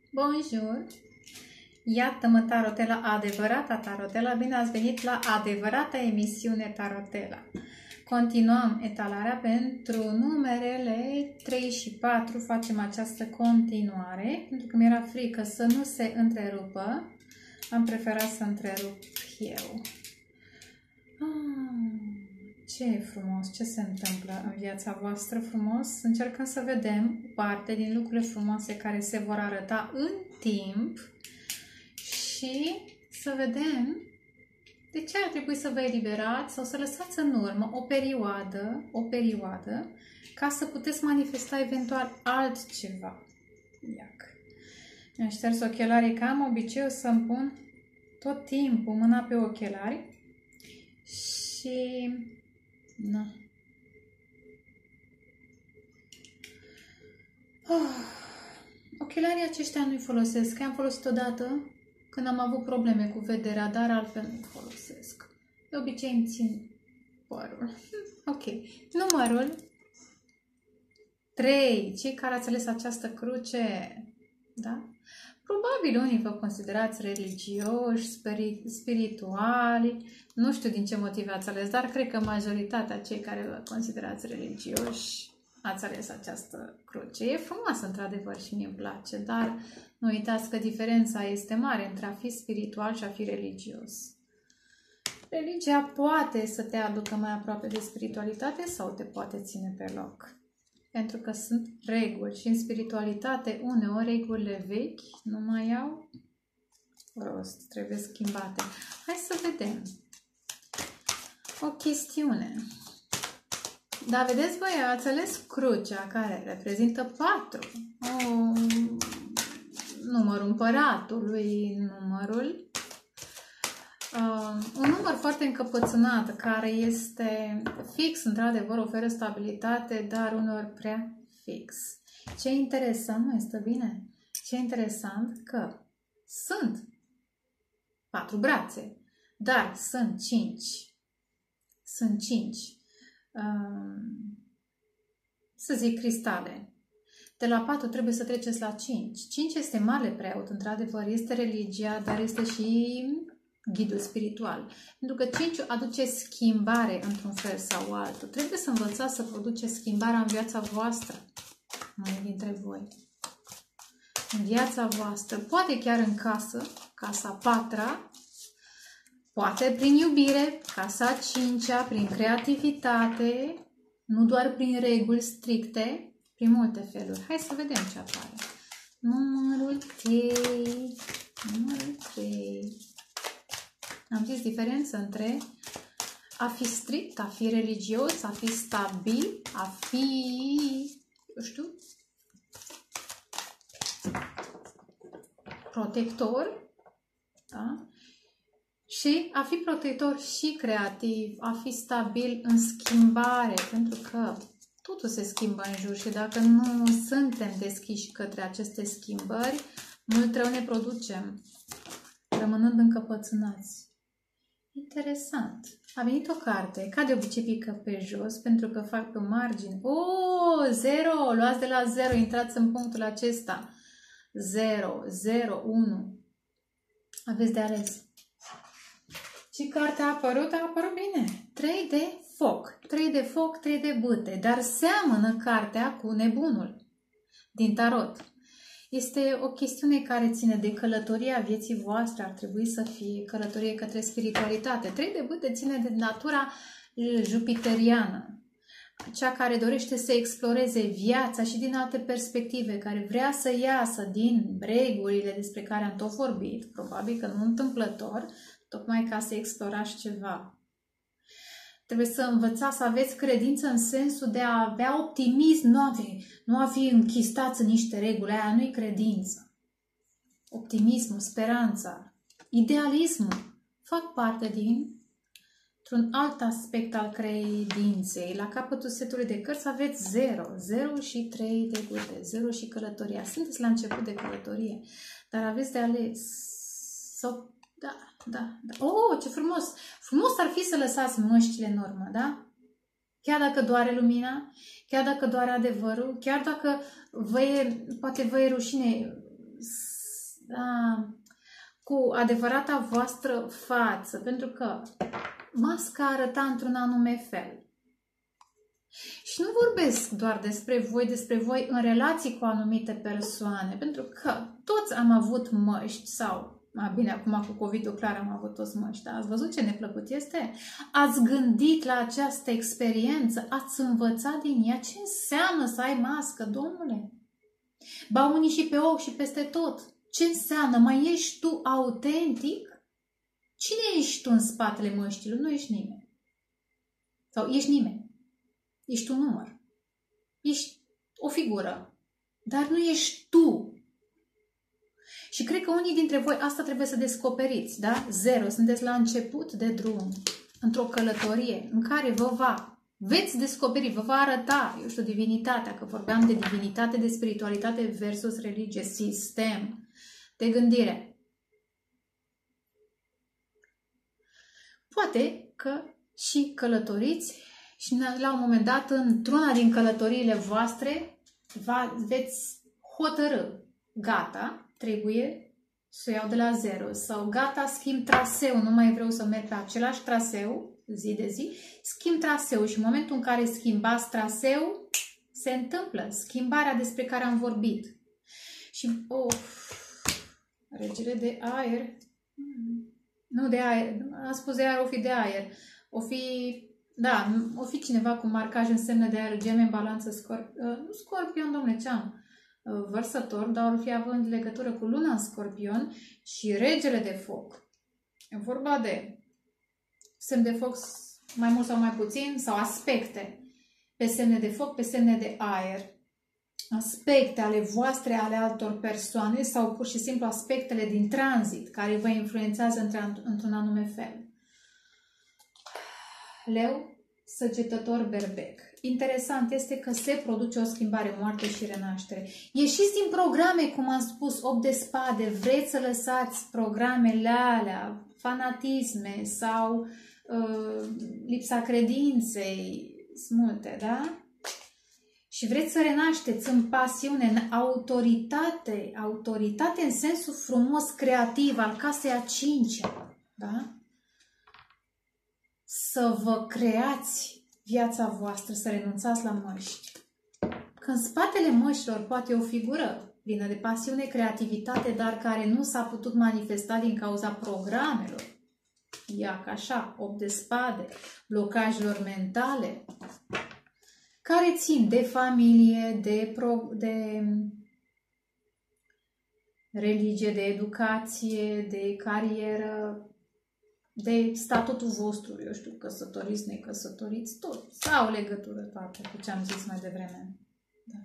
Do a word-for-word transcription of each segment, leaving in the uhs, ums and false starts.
Bonjour! Iată-mă, Tarotela, adevărata Tarotela, bine ați venit la adevărata emisiune Tarotela. Continuăm etalarea pentru numerele trei și patru, facem această continuare, pentru că mi-era frică să nu se întrerupă, am preferat să întrerup eu. Ah, ce e frumos, ce se întâmplă în viața voastră frumos? Încercăm să vedem parte din lucrurile frumoase care se vor arăta în timp și să vedem de ce ar trebui să vă eliberați sau să lăsați în urmă o perioadă, o perioadă ca să puteți manifesta eventual altceva. Iac. Mi-am șters ochelarii, că am obiceiul să-mi pun tot timpul mâna pe ochelari și... Na. Oh. Ochelarii aceștia nu-i folosesc. I-am folosit odată când am avut probleme cu vederea, dar altfel nu-i folosesc. De obicei îmi țin părul. Ok. Numărul trei. Cei care ați ales această cruce, da? Probabil unii vă considerați religioși, spirituali, nu știu din ce motive ați ales, dar cred că majoritatea cei care vă considerați religioși ați ales această cruce. E frumoasă, într-adevăr, și mie îmi place, dar nu uitați că diferența este mare între a fi spiritual și a fi religios. Religia poate să te aducă mai aproape de spiritualitate sau te poate ține pe loc. Pentru că sunt reguli și în spiritualitate uneori regulile vechi nu mai au rost, trebuie schimbate. Hai să vedem o chestiune. Da, vedeți voi, ați ales crucea care reprezintă patru. Oh, numărul împăratului, numărul Uh, un număr foarte încăpățânat, care este fix, într-adevăr, oferă stabilitate, dar uneori prea fix. Ce interesant, nu este bine? Ce interesant că sunt patru brațe, dar sunt cinci. Sunt cinci, uh, să zic, cristale. De la patru trebuie să treceți la cinci. cinci este marele preot, într-adevăr, este religia, dar este și ghidul spiritual. Pentru că cinci aduce schimbare într-un fel sau altul. Trebuie să învățați să produceți schimbarea în viața voastră. Unii dintre voi. În viața voastră. Poate chiar în casă, casa patra. Poate prin iubire, casa cincea, prin creativitate. Nu doar prin reguli stricte, prin multe feluri. Hai să vedem ce apare. Numărul trei. Numărul trei. Am zis diferență între a fi strict, a fi religios, a fi stabil, a fi, eu știu, protector, da? Și a fi protector și creativ, a fi stabil în schimbare, pentru că totul se schimbă în jur și dacă nu suntem deschiși către aceste schimbări, mult rău ne producem, rămânând încăpățânați. Interesant. A venit o carte, ca de obicei pică pe jos, pentru că fac pe margine. Oh, zero! Luați de la zero, intrați în punctul acesta. zero, zero, unu. Aveți de ales. Ce carte a apărut? A apărut bine. trei de foc. trei de foc, trei de bâte. Dar seamănă cartea cu nebunul din tarot. Este o chestiune care ține de călătoria vieții voastre, ar trebui să fie călătorie către spiritualitate. Trei de bâte ține de natura jupiteriană, cea care dorește să exploreze viața și din alte perspective, care vrea să iasă din regulile despre care am tot vorbit, probabil că nu întâmplător, tocmai ca să explorați ceva. Trebuie să învățați să aveți credință în sensul de a avea optimism, nu a fi, nu a fi închistați în niște reguli, aia nu-i credință. Optimismul, speranța, idealismul fac parte dintr-un alt aspect al credinței. La capătul setului de cărți aveți zero, zero și trei de bâte, zero și călătoria. Sunteți la început de călătorie, dar aveți de ales să... Da, da, da. Oh, ce frumos! Frumos ar fi să lăsați măștile în urmă, da? Chiar dacă doare lumina, chiar dacă doare adevărul, chiar dacă vă e, poate vă e rușine da, cu adevărata voastră față, pentru că masca arăta într-un anume fel. Și nu vorbesc doar despre voi, despre voi în relații cu anumite persoane, pentru că toți am avut măști sau, mai bine, acum cu COVID-ul clar am avut toți măști, dar ați văzut ce neplăcut este? Ați gândit la această experiență, ați învățat din ea ce înseamnă să ai mască, domnule? Ba unii și pe ochi și peste tot. Ce înseamnă? Mai ești tu autentic? Cine ești tu în spatele măștilor? Nu ești nimeni. Sau ești nimeni. Ești un număr. Ești o figură. Dar nu ești tu. Și cred că unii dintre voi asta trebuie să descoperiți, da? Zero. Sunteți la început de drum. Într-o călătorie în care vă va veți descoperi, vă va arăta, eu știu, divinitatea, că vorbeam de divinitate, de spiritualitate versus religie, sistem de gândire. Poate că și călătoriți și la un moment dat, într-una din călătoriile voastre, va, veți hotărâ, gata, trebuie să o iau de la zero sau gata, schimb traseu, nu mai vreau să merg pe același traseu, zi de zi, schimb traseu și în momentul în care schimbați traseu, se întâmplă schimbarea despre care am vorbit. Și, oh, regele de aer, nu de aer, a spus de aer, o fi de aer, o fi, da, o fi cineva cu marcaj în semne de aer, Gemeni, Balanță, Scorpion, nu Scorpion, domnule, ce am? Vărsător, dar or fi având legătură cu luna în Scorpion și regele de foc. E vorba de semn de foc mai mult sau mai puțin, sau aspecte pe semne de foc, pe semne de aer. Aspecte ale voastre, ale altor persoane sau pur și simplu aspectele din tranzit care vă influențează într-un anume fel. Leu, săgetător, berbec. Interesant este că se produce o schimbare, moarte și renaștere. Ieșiți din programe, cum am spus, opt de spade, vreți să lăsați programele alea, fanatisme sau uh, lipsa credinței, sunt multe, da? Și vreți să renașteți în pasiune, în autoritate, autoritate în sensul frumos, creativ, al casei a cincea, da? Să vă creați viața voastră, să renunțați la măști. Că în spatele măștilor poate o figură plină de pasiune, creativitate, dar care nu s-a putut manifesta din cauza programelor. Ia ca așa, opt de spade, blocajelor mentale, care țin de familie, de, pro, de religie, de educație, de carieră, de statutul vostru, eu știu, căsătoriți, necăsătoriți, tot. Sau legătură toate cu ce am zis mai devreme. Da.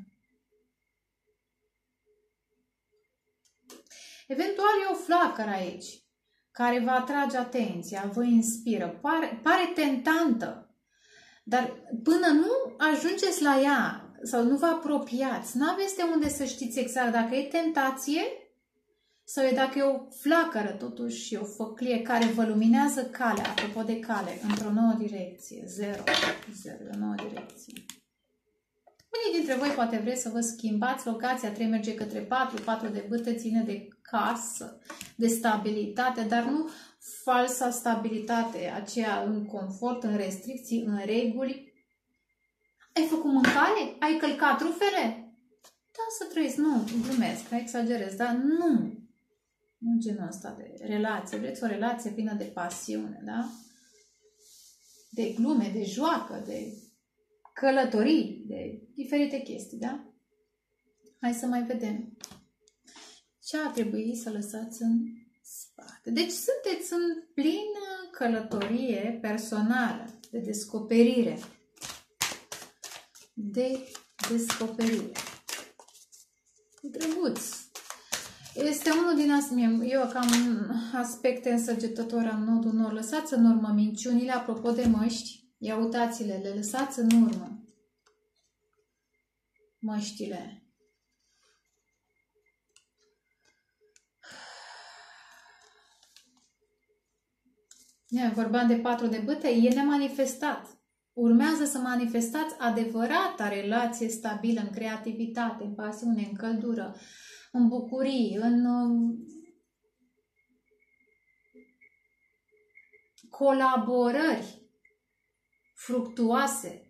Eventual e o flacără aici, care vă atrage atenția, vă inspiră, pare, pare tentantă, dar până nu ajungeți la ea sau nu vă apropiați, n-aveți de unde să știți exact dacă e tentație sau e dacă e o flacără, totuși, o făclie care vă luminează calea, apropo de cale, într-o nouă direcție. Zero. Zero, o nouă direcție. Unii dintre voi poate vreți să vă schimbați locația, trei merge către patru, patru de bâte ține de casă, de stabilitate, dar nu falsa stabilitate, aceea în confort, în restricții, în reguli. Ai făcut mâncare? Ai călcat trufele? Da, să trăiți. Nu, glumesc, nu exagerez, dar nu. Nu genul ăsta de relație. Vreți o relație plină de pasiune, da? De glume, de joacă, de călătorii, de diferite chestii, da? Hai să mai vedem. Ce ar trebui să lăsați în spate? Deci sunteți în plină călătorie personală, de descoperire. De descoperire. Drăguț. Este unul din astea, eu cam aspecte însăgetători am nodul nor. Lăsați în urmă minciunile, apropo de măști, ia uitați-le, le lăsați în urmă. Măștile. Ia, vorbeam de patru de bâte, e nemanifestat. Urmează să manifestați adevărata relație stabilă în creativitate, în pasiune, în căldură, în bucurii, în colaborări fructuoase,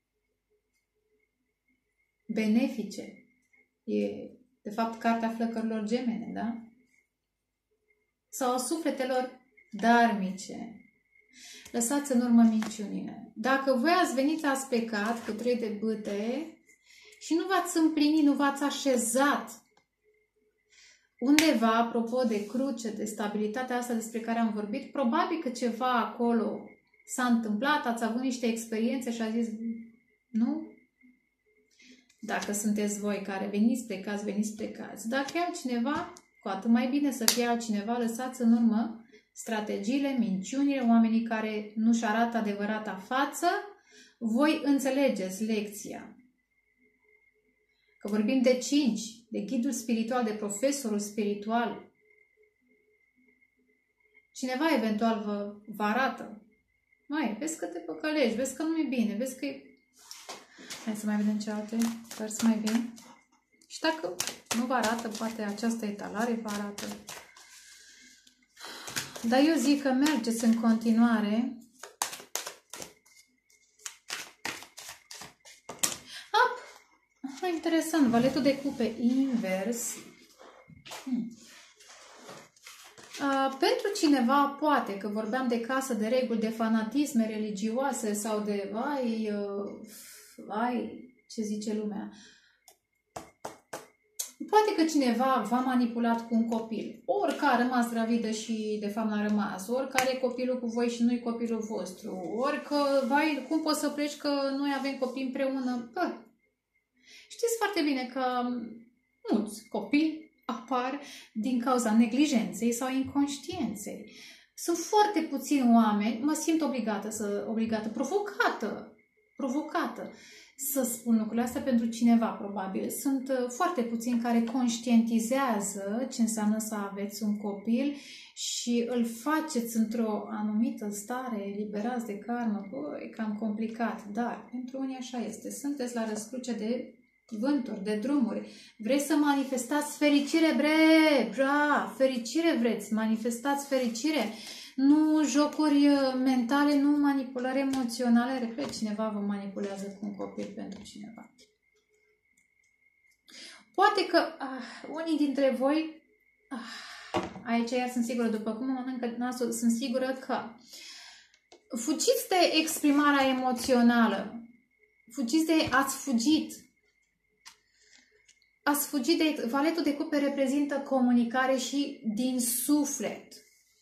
benefice. E, de fapt, cartea flăcărilor gemene, da? Sau a sufletelor darmice. Lăsați în urmă minciunile. Dacă voi ați venit, ați plecat cu trei de bâte și nu v-ați împlinit, nu v-ați așezat undeva, apropo de cruce, de stabilitatea asta despre care am vorbit, probabil că ceva acolo s-a întâmplat, ați avut niște experiențe și a zis, nu? Dacă sunteți voi care veniți, plecați, veniți, plecați. Dacă e altcineva, cu atât mai bine să fie altcineva, lăsați în urmă strategiile, minciunile, oamenii care nu-și arată adevărata față, voi înțelegeți lecția. Că vorbim de cinci, de ghidul spiritual, de profesorul spiritual. Cineva eventual vă, vă arată. Mai, vezi că te păcălești, vezi că nu e bine, vezi că e... Hai să mai vedem cealaltă, sper să mai vin. Și dacă nu vă arată, poate această etalare vă arată. Dar eu zic că mergeți în continuare. Up! Ah, interesant, valetul de cupe invers. Hmm. Uh, pentru cineva, poate, că vorbeam de casă, de reguli, de fanatisme religioase sau de, vai, uh, vai, ce zice lumea. Poate că cineva v-a manipulat cu un copil, ori că a rămas gravidă și de fapt n-a rămas, ori că are copilul cu voi și nu-i copilul vostru, ori că, vai, cum poți să pleci că noi avem copii împreună? Bă, știți foarte bine că mulți copii apar din cauza neglijenței sau inconștienței. Sunt foarte puțini oameni, mă simt obligată, să, obligată provocată, provocată să spun lucrurile astea pentru cineva, probabil. Sunt foarte puțini care conștientizează ce înseamnă să aveți un copil și îl faceți într-o anumită stare, eliberați de karmă. Bă, e cam complicat, dar pentru unii așa este. Sunteți la răscruce de vânturi, de drumuri. Vreți să manifestați fericire, bre, bra, fericire vreți, manifestați fericire. Nu jocuri mentale, nu manipulări emoționale. Repet, cineva vă manipulează cu un copil pentru cineva. Poate că ah, unii dintre voi, ah, aici iar sunt sigură, după cum mănâncă nasul, sunt sigură că fugiți de exprimarea emoțională. Fugiți de, ați fugit. Ați fugit de, valetul de cupe reprezintă comunicare și din suflet.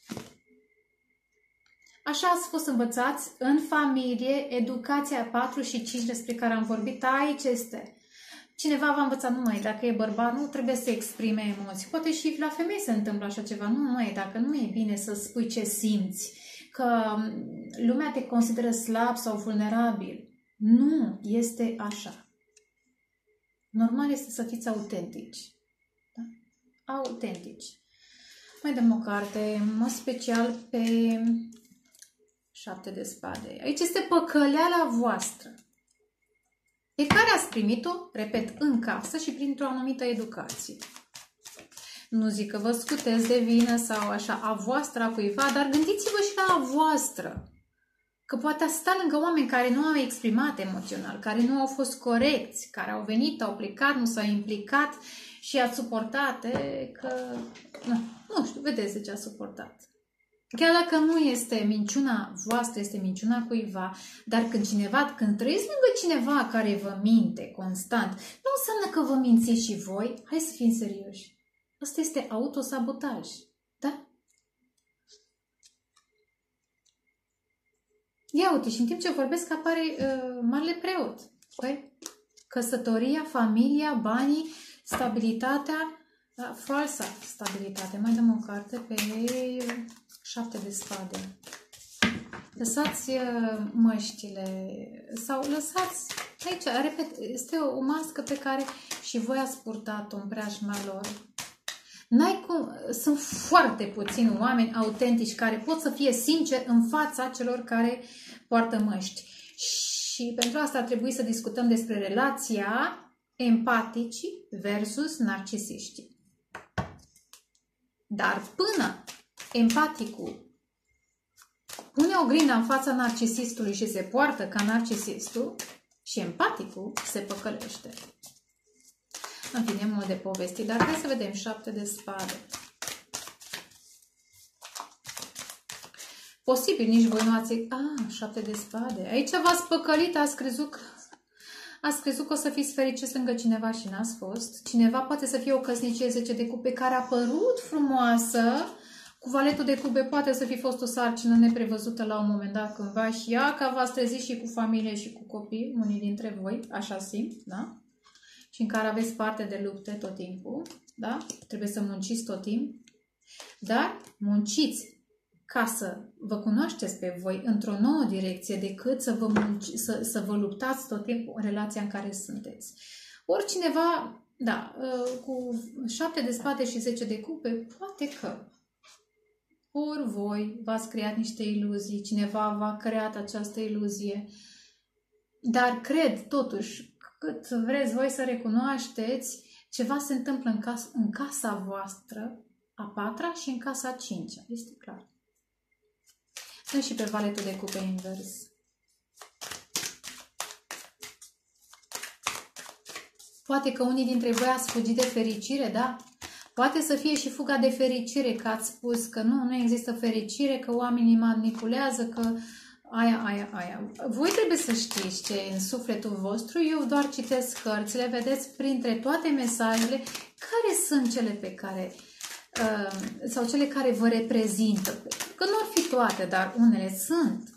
Așa ați fost învățați în familie, educația patru și cinci despre care am vorbit, aici este. Cineva v-a învățat, nu mai, dacă e bărbat, nu trebuie să exprime emoții. Poate și la femei se întâmplă așa ceva. Nu, mai, dacă nu e bine să spui ce simți, că lumea te consideră slab sau vulnerabil. Nu este așa. Normal este să fiți autentici. Da? Autentici. Mai dăm o carte, mă special pe șapte de spade. Aici este păcăleala voastră, pe care ați primit-o, repet, în casă și printr-o anumită educație. Nu zic că vă scuteți de vină sau așa, a voastră, a cuiva, dar gândiți-vă și la a voastră. Că poate ați sta lângă oameni care nu au exprimat emoțional, care nu au fost corecți, care au venit, au plecat, nu s-au implicat și ați suportat, e, că... Nu, nu știu, vedeți de ce ați suportat. Chiar dacă nu este minciuna voastră, este minciuna cuiva, dar când cineva, când trăiți lângă cineva care vă minte constant, nu înseamnă că vă mințiți și voi. Hai să fim serioși. Asta este autosabotaj. Da? Ia uite, și în timp ce vorbesc apare uh, marele preot. Păi, căsătoria, familia, banii, stabilitatea, da, falsa stabilitate. Mai dăm o carte pe șapte de spade. Lăsați măștile sau lăsați, aici, repet, este o mască pe care și voi ați purtat-o în preajma lor. N-ai cum, sunt foarte puțini oameni autentici care pot să fie sinceri în fața celor care poartă măști. Și pentru asta ar trebui să discutăm despre relația empaticii versus narcisiștii. Dar până empaticul pune o grindă în fața narcisistului și se poartă ca narcisistul, și empaticul se păcălește. În fine, mult de povestit, dar hai să vedem șapte de spade. Posibil, nici voi nu ați... Ah, șapte de spade. Aici v-ați păcălit, ați crezut că... Ați crezut că o să fiți fericiți lângă cineva și n-ați fost. Cineva poate să fie o căsnicie zece de cupe care a părut frumoasă. Cu valetul de cupe poate să fi fost o sarcină neprevăzută la un moment dat cândva și ea că v-ați trezit și cu familie și cu copii, unii dintre voi, așa simt, da? Și în care aveți parte de lupte tot timpul, da? Trebuie să munciți tot timpul, dar munciți ca să vă cunoașteți pe voi într-o nouă direcție decât să vă, munci, să, să vă luptați tot timpul în relația în care sunteți. Oricineva, da, cu șapte de spade și zece de cupe, poate că ori voi v-ați creat niște iluzii, cineva v-a creat această iluzie, dar cred totuși, cât vreți voi să recunoașteți, ceva se întâmplă în, cas în casa voastră, a patra și în casa a cincea, este clar. Dă și pe valetul de cupe invers. Poate că unii dintre voi ați fugit de fericire, da? Poate să fie și fuga de fericire, că ați spus că nu, nu există fericire, că oamenii manipulează, că aia, aia, aia. Voi trebuie să știți ce e în sufletul vostru, eu doar citesc cărțile, vedeți printre toate mesajele care sunt cele pe care, uh, sau cele care vă reprezintă. Că nu ar fi toate, dar unele sunt.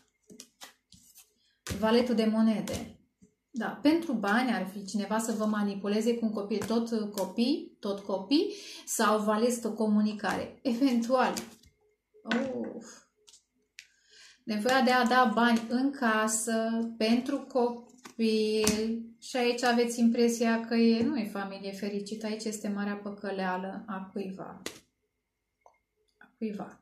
Valetul de monede. Da, pentru bani ar fi cineva să vă manipuleze cu un copil, tot copii, tot copii, sau vă ales o comunicare. Eventual. Uf. Nevoia de a da bani în casă, pentru copil. Și aici aveți impresia că e, nu e familie fericită. Aici este marea păcăleală a cuiva. A cuiva.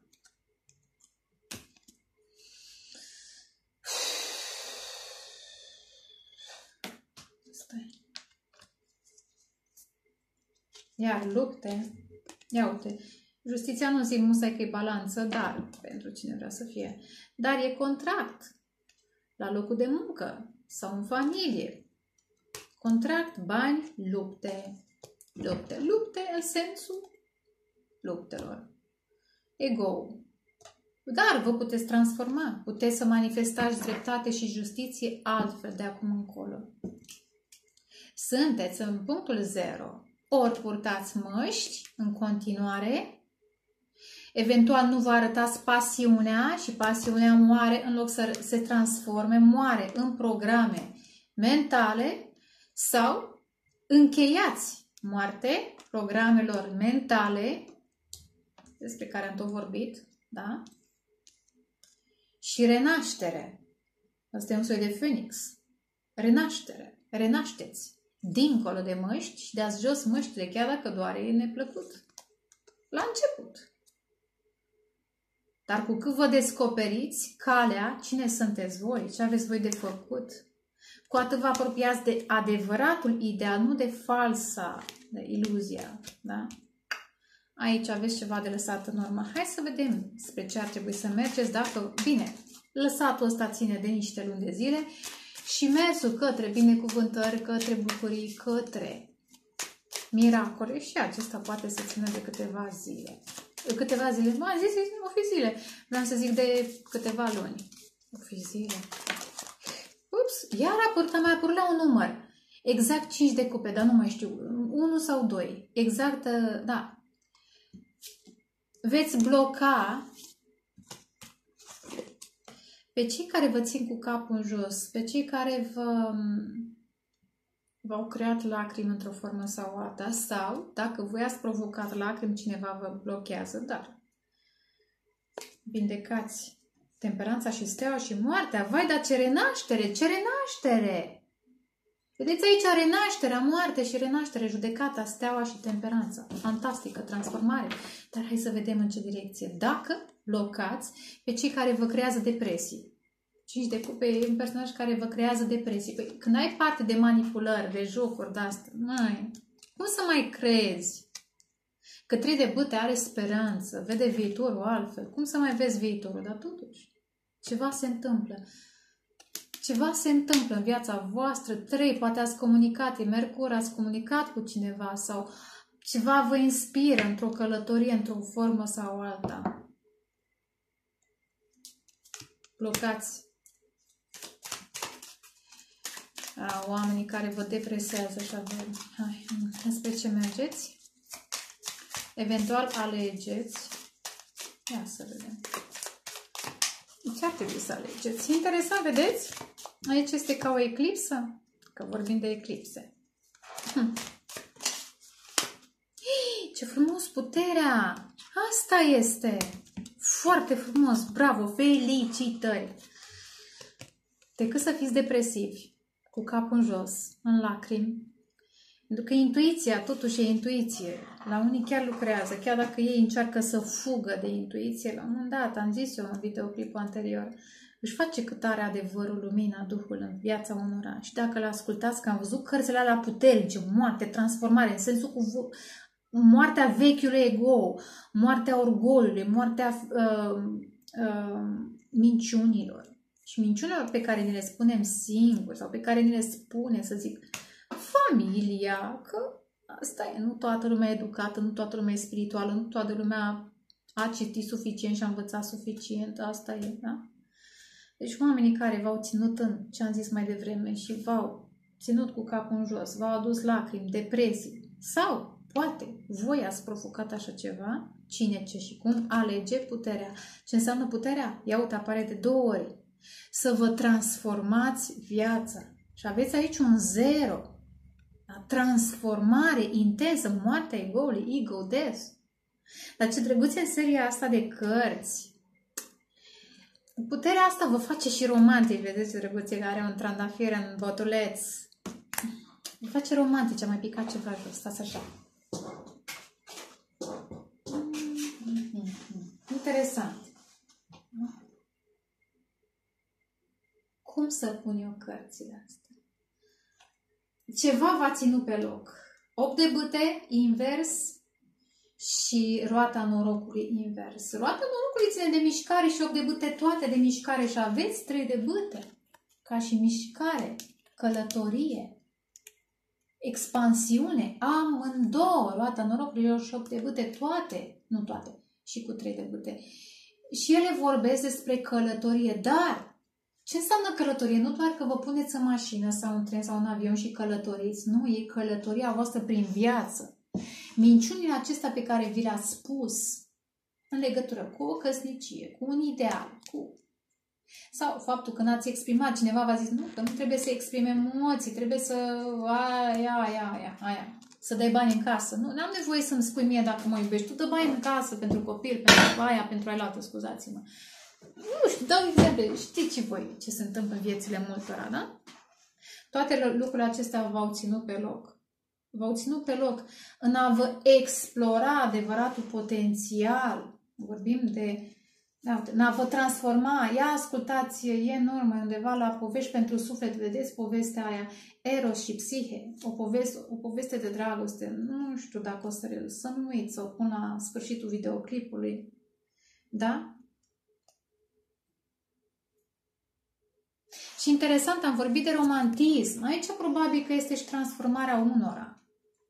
Iar lupte, ia uite, justiția nu zic musai că e balanță, dar, pentru cine vrea să fie, dar e contract la locul de muncă sau în familie. Contract, bani, lupte, lupte, lupte în sensul luptelor. Ego. Dar vă puteți transforma, puteți să manifestați dreptate și justiție altfel de acum încolo. Sunteți în punctul zero. Ori purtați măști în continuare, eventual nu vă arătați pasiunea și pasiunea moare în loc să se transforme, moare în programe mentale sau încheiați moarte programelor mentale despre care am tot vorbit, da? Și renaștere. Asta e un soi de Phoenix. Renaștere. Renașteți. Dincolo de măști și dați jos măștile, chiar dacă doare e neplăcut. La început. Dar cu cât vă descoperiți calea, cine sunteți voi, ce aveți voi de făcut, cu atât vă apropiați de adevăratul ideal, nu de falsa, de iluzia. Da? Aici aveți ceva de lăsat în urmă. Hai să vedem spre ce ar trebui să mergeți. Dacă, bine, lăsatul ăsta ține de niște luni de zile și mersul către binecuvântări, către bucurii, către miracole și acesta poate să țină de câteva zile. Câteva zile, mă, zi, zi, o fi zile. Vreau să zic de câteva luni. O fi zile. Ups, iar apăr, mai apărut la un număr. Exact cinci de cupe, dar nu mai știu. unu sau doi. Exact, da. Veți bloca pe cei care vă țin cu capul în jos, pe cei care vă v-au creat lacrimi într-o formă sau alta, sau, dacă voi ați provocat lacrimi, cineva vă blochează, dar vindecați temperanța și steaua și moartea. Vai, dar ce renaștere, ce renaștere! Vedeți aici renașterea, moarte și renaștere, judecata, steaua și temperanța. Fantastică transformare. Dar hai să vedem în ce direcție. Dacă blocați pe cei care vă creează depresii. cinci de cupe e un personaj care vă creează depresii. Păi, când ai parte de manipulări, de jocuri de astea, mai, cum să mai crezi? Că trei de bâte are speranță, vede viitorul altfel. Cum să mai vezi viitorul? Dar totuși, ceva se întâmplă. Ceva se întâmplă în viața voastră. Trei, poate ați comunicat, e Mercur, ați comunicat cu cineva sau ceva vă inspiră într-o călătorie, într-o formă sau alta. Blocați. A, oamenii care vă depresează așa vă... Hai, despre ce mergeți? Eventual alegeți. Ia să vedem. Ce ar trebui să alegeți? Interesant, vedeți? Aici este ca o eclipsă. Că vorbim de eclipse. Hm. Ce frumos puterea! Asta este! Foarte frumos! Bravo! Felicitări! Decât să fiți depresivi, cu capul în jos, în lacrimi, pentru că intuiția, totuși e intuiție. La unii chiar lucrează, chiar dacă ei încearcă să fugă de intuiție, la un moment dat, am zis eu în videoclipul anterior, își face câtare adevărul, lumina, Duhul în viața unora. Și dacă l-ascultați, că am văzut cărțile alea puternice, moarte, transformare, în sensul cu moartea vechiului ego, moartea orgolului, moartea uh, uh, minciunilor. Și minciunilor pe care ne le spunem singuri sau pe care ne le spune, să zic, familia, că asta e, nu toată lumea e educată, nu toată lumea e spirituală, nu toată lumea a citit suficient și a învățat suficient, asta e, da? Deci oamenii care v-au ținut în ce am zis mai devreme și v-au ținut cu capul în jos, v-au adus lacrimi, depresii sau poate voi ați provocat așa ceva, cine, ce și cum, alege puterea. Ce înseamnă puterea? Ia uite, apare de două ori. Să vă transformați viața. Și aveți aici un zero. Transformare intensă, moartea ego-ului, ego, death. Dar ce drăguț în seria asta de cărți. Puterea asta vă face și romantic, vedeți ce drăguț care are un trandafir în botuleț. Vă face romantic, am mai picat ceva jos, stați așa. Interesant. Cum să pun eu cărțile astea? Ceva v-a ținut pe loc. opt de bâte, invers, și roata norocului, invers. Roata norocului ține de mișcare și opt de bâte toate de mișcare și aveți trei de bâte. Ca și mișcare, călătorie, expansiune, amândouă. Roata norocului și opt de bâte toate, nu toate, și cu trei de bâte. Și ele vorbesc despre călătorie, dar ce înseamnă călătorie? Nu doar că vă puneți în mașină sau în tren sau în avion și călătoriți. Nu, e călătoria voastră prin viață. Minciunile acestea pe care vi le-ați spus în legătură cu o căsnicie, cu un ideal, cu... sau faptul că n-ați exprimat, cineva v-a zis, nu, că nu trebuie să exprime emoții, trebuie să... aia, aia, aia, aia, să dai bani în casă. Nu, n-am nevoie să-mi spui mie dacă mă iubești. Tu dă bani în casă pentru copil, pentru aia, pentru aia altă, scuzați-mă. Nu știu, dau exemple. Știți și voi ce se întâmplă în viețile multora, da? Toate lucrurile acestea v-au ținut pe loc. V-au ținut pe loc în a vă explora adevăratul potențial. Vorbim de... Da, în a vă transforma. Ia ascultați, e în urmă undeva la Povești pentru suflet. Vedeți povestea aia, Eros și Psihe. O poveste, o poveste de dragoste. Nu știu dacă o să, să nu uit să o pun la sfârșitul videoclipului. Da? Și interesant, am vorbit de romantism. Aici probabil că este și transformarea unora.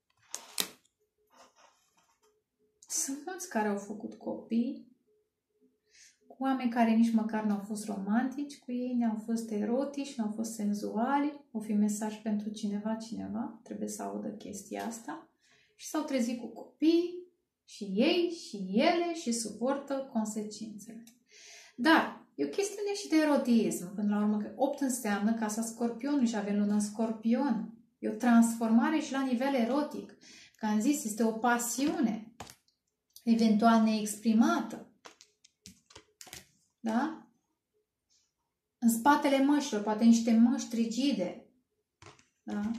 Sunt mulți care au făcut copii, cu oameni care nici măcar nu au fost romantici cu ei, ne-au fost erotici, nu au fost senzuali, o fi mesaj pentru cineva, cineva, trebuie să audă chestia asta. Și s-au trezit cu copii, și ei, și ele, și suportă consecințele. Dar e o chestiune și de erotism, până la urmă, că opt înseamnă casa Scorpionului și avem luna în Scorpion. E o transformare și la nivel erotic. Ca am zis, este o pasiune, eventual neexprimată. Da? În spatele măștilor, poate niște măști rigide. Da?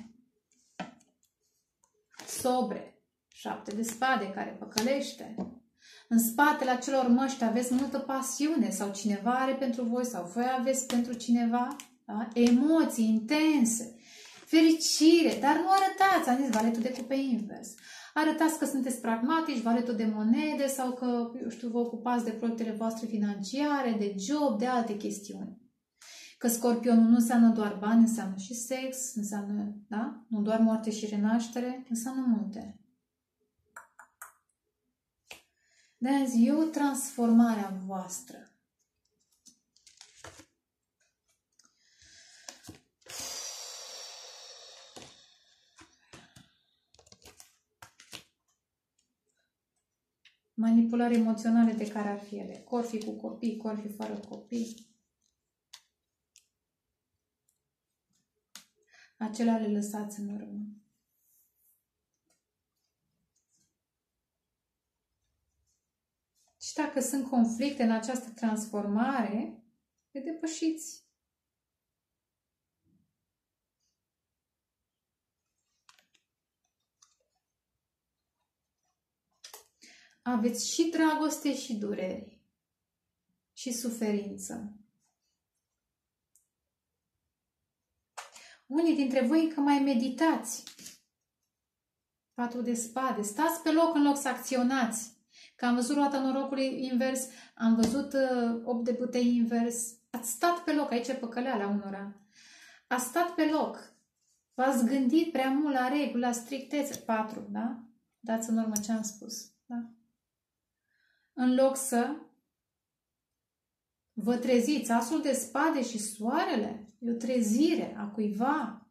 Sobre, șapte de spade care păcălește. În spatele acelor măști aveți multă pasiune sau cineva are pentru voi sau voi aveți pentru cineva, da? Emoții intense, fericire, dar nu arătați, am zis, valetul de cupe invers. arătați că sunteți pragmatici, valetul de monede sau că, eu știu, vă ocupați de proiectele voastre financiare, de job, de alte chestiuni. Că Scorpionul nu înseamnă doar bani, înseamnă și sex, înseamnă, da? Nu doar moarte și renaștere, înseamnă multe. De azi, e o transformare a voastră. Manipulări emoționale de care ar fi ele. Că or fi cu copii, că or fi fără copii. Acelea le lăsați în urmă. Și dacă sunt conflicte în această transformare, le depășiți. Aveți și dragoste și dureri. Și suferință. Unii dintre voi încă mai meditați. Patru de spade. Stați pe loc în loc să acționați. Că am văzut roata norocului invers, am văzut uh, opt de butei invers. Ați stat pe loc, aici e păcăleala unora. Ați stat pe loc. V-ați gândit prea mult la reguli, la strictețe. Patru, da? Dați în urmă ce am spus. Da? În loc să vă treziți. Asul de spade și soarele e o trezire a cuiva.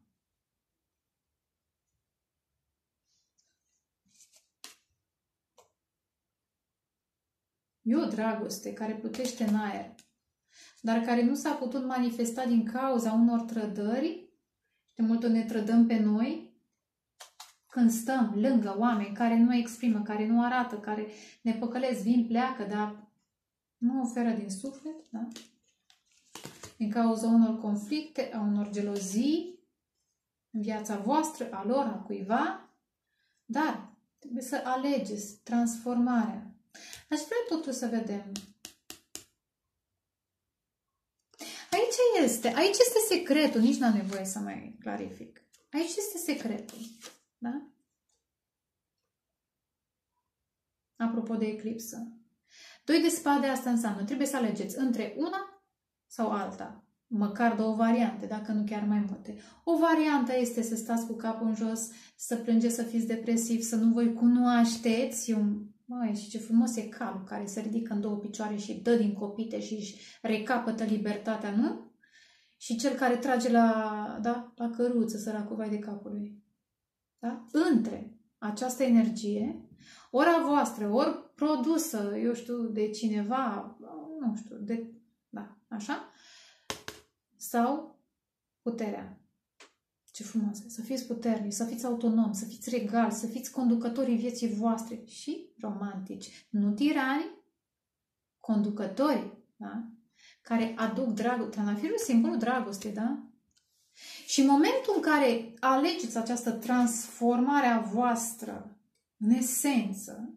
E o dragoste care plutește în aer, dar care nu s-a putut manifesta din cauza unor trădări. De multe ori ne trădăm pe noi când stăm lângă oameni care nu exprimă, care nu arată, care ne păcălesc, vin, pleacă, dar nu oferă din suflet, da? Din cauza unor conflicte, a unor gelozii în viața voastră, a lor, a cuiva, dar trebuie să alegeți transformarea. Aș vrea totuși să vedem. Aici este, aici este secretul, nici n-am nevoie să mai clarific. Aici este secretul, da? Apropo de eclipsă. Doi de spade, asta înseamnă, trebuie să alegeți între una sau alta. Măcar două variante, dacă nu chiar mai multe. O variantă este să stați cu capul în jos, să plângeți, să fiți depresivi, să nu vă cunoașteți. Eu, măi, și ce frumos e calul care se ridică în două picioare și dă din copite și își recapătă libertatea, nu? Și cel care trage la, da, la căruță, săracul vai de capul lui. Da? Între această energie, ori a voastră, ori produsă, eu știu, de cineva, nu știu, de, da, așa, sau puterea. Ce frumos e, să fiți puternici, să fiți autonomi, să fiți regali, să fiți conducătorii vieții voastre și romantici, nu tirani, conducători, da? Care aduc dragoste, trandafirul simbolul dragoste, da? Și în momentul în care alegeți această transformare a voastră în esență,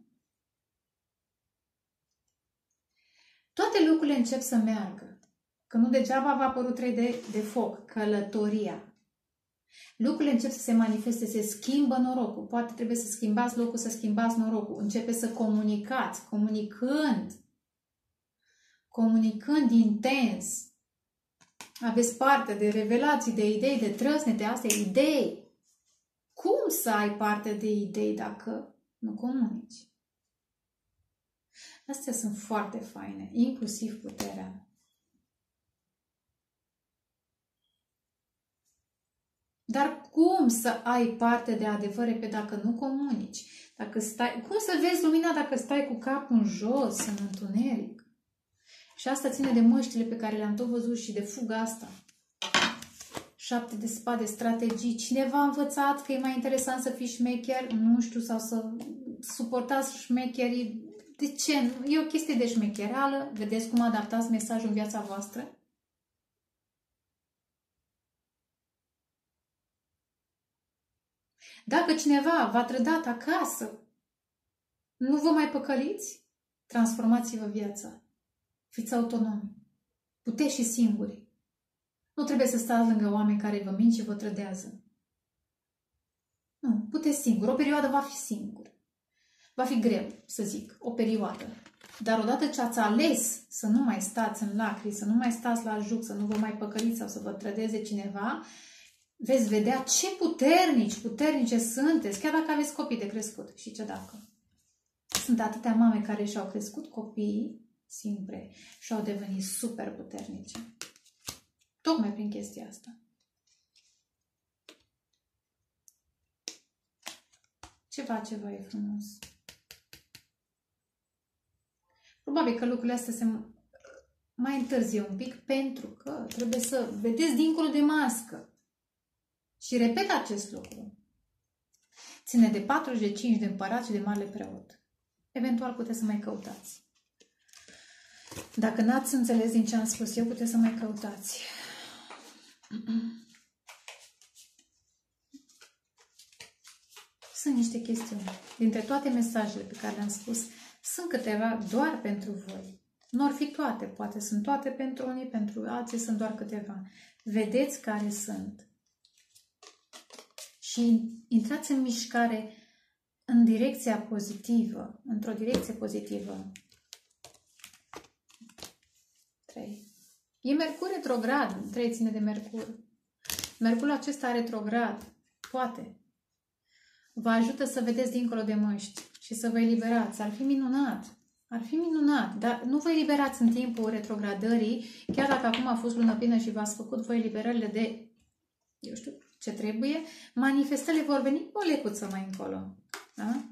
toate lucrurile încep să meargă. Că nu degeaba v-a apărut trei D de foc, călătoria. Lucrurile încep să se manifeste, se schimbă norocul. Poate trebuie să schimbați locul, să schimbați norocul. Începe să comunicați, comunicând. Comunicând intens. Aveți parte de revelații, de idei, de trăsnete, astea idei. Cum să ai parte de idei dacă nu comunici? Astea sunt foarte faine, inclusiv puterea. Dar cum să ai parte de adevăr pe dacă nu comunici? Dacă stai, cum să vezi lumina dacă stai cu capul în jos, în întuneric? Și asta ține de măștile pe care le-am tot văzut și de fuga asta. Șapte de spade, strategii. Cineva a învățat că e mai interesant să fii șmecher, nu știu, sau să suportați șmecherii. De ce? E o chestie de șmecherală. Vedeți cum adaptați mesajul în viața voastră? Dacă cineva v-a trădat acasă, nu vă mai păcăliți? Transformați-vă viața. Fiți autonomi. Puteți și singuri. Nu trebuie să stați lângă oameni care vă mint și vă trădează. Nu, puteți singuri. O perioadă va fi singur. Va fi greu, să zic, o perioadă. Dar odată ce ați ales să nu mai stați în lacrimi, să nu mai stați la juc, să nu vă mai păcăliți sau să vă trădeze cineva, veți vedea ce puternici, puternice sunteți, chiar dacă aveți copii de crescut. Și ce dacă? Sunt atâtea mame care și-au crescut copiii singure și au devenit super puternice. Tocmai prin chestia asta. Ceva, ceva e frumos. Probabil că lucrurile astea se mai întârzie un pic pentru că trebuie să vedeți dincolo de mască. Și repet acest lucru. Ține de patruzeci și cinci de împărat și de marele preot. Eventual puteți să mai căutați. Dacă n-ați înțeles din ce am spus eu, puteți să mai căutați. Sunt niște chestiuni. Dintre toate mesajele pe care le-am spus, sunt câteva doar pentru voi. Nu ar fi toate, poate sunt toate pentru unii, pentru alții sunt doar câteva. Vedeți care sunt. Și intrați în mișcare în direcția pozitivă, într-o direcție pozitivă. trei. E Mercur retrograd, trei ține de Mercur. Mercurul acesta retrograd, poate, vă ajută să vedeți dincolo de măști și să vă eliberați. Ar fi minunat. Ar fi minunat, dar nu vă eliberați în timpul retrogradării, chiar dacă acum a fost lună plină și v-ați făcut voi eliberările de, eu știu, ce trebuie, manifestările vor veni o lecuță mai încolo. Da?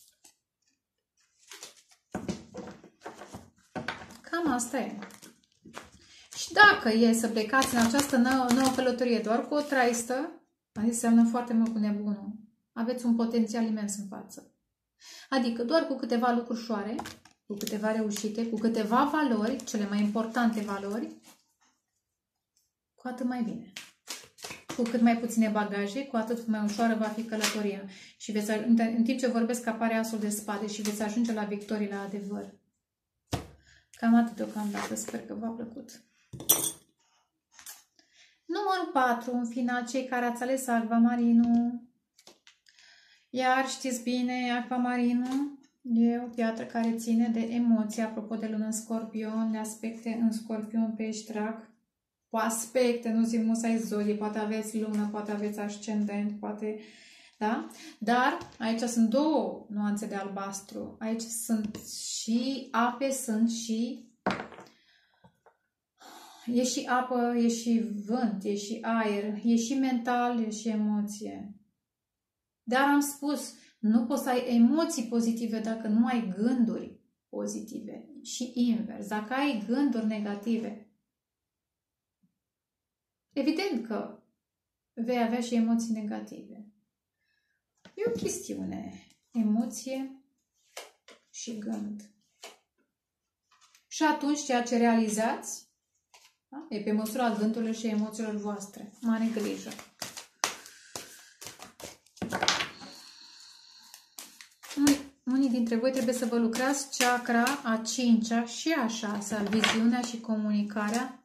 Cam asta e. Și dacă e să plecați în această nouă, nouă călătorie doar cu o traistă, înseamnă foarte mult cu nebunul. Aveți un potențial imens în față. Adică doar cu câteva lucruri ușoare, cu câteva reușite, cu câteva valori, cele mai importante valori, cu atât mai bine. Cu cât mai puține bagaje, cu atât mai ușoară va fi călătoria. Și veți, în timp ce vorbesc apare asul de spade și veți ajunge la victorii, la adevăr. Cam atât deocamdată. Sper că v-a plăcut. Numărul patru, în final, cei care ați ales acvamarinul. Iar știți bine, acvamarinul e o piatră care ține de emoții, apropo de lună în Scorpion, de aspecte în Scorpion, Pești, Drac. Cu aspecte, nu zic musai zodie, poate aveți lună, poate aveți ascendent, poate, da? Dar aici sunt două nuanțe de albastru. Aici sunt și ape, sunt și... E și apă, e și vânt, e și aer, e și mental, e și emoție. Dar am spus, nu poți să ai emoții pozitive dacă nu ai gânduri pozitive. Și invers, dacă ai gânduri negative, evident că vei avea și emoții negative. E o chestiune. Emoție și gând. Și atunci ceea ce realizați, da? E pe măsura gândurilor și emoțiilor voastre. Mare grijă. Unii dintre voi trebuie să vă lucrați chakra a cincea și a șasea, viziunea și comunicarea.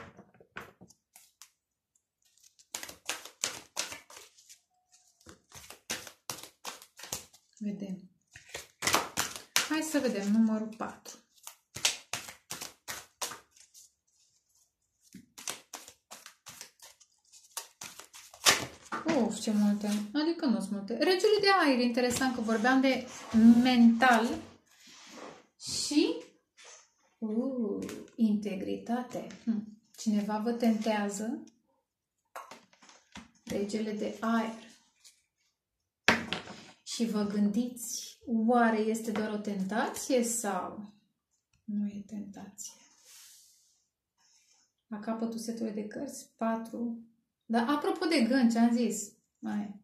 Vedem. Hai să vedem numărul patru. Uf, ce multe. Adică nu sunt multe. Regele de aer, interesant că vorbeam de mental și uh, integritate. Hm. Cineva vă tentează. Regele de aer. Și vă gândiți, oare este doar o tentație sau nu e tentație? La capătul setului de cărți, patru. Dar apropo de gând, ce am zis? Mai.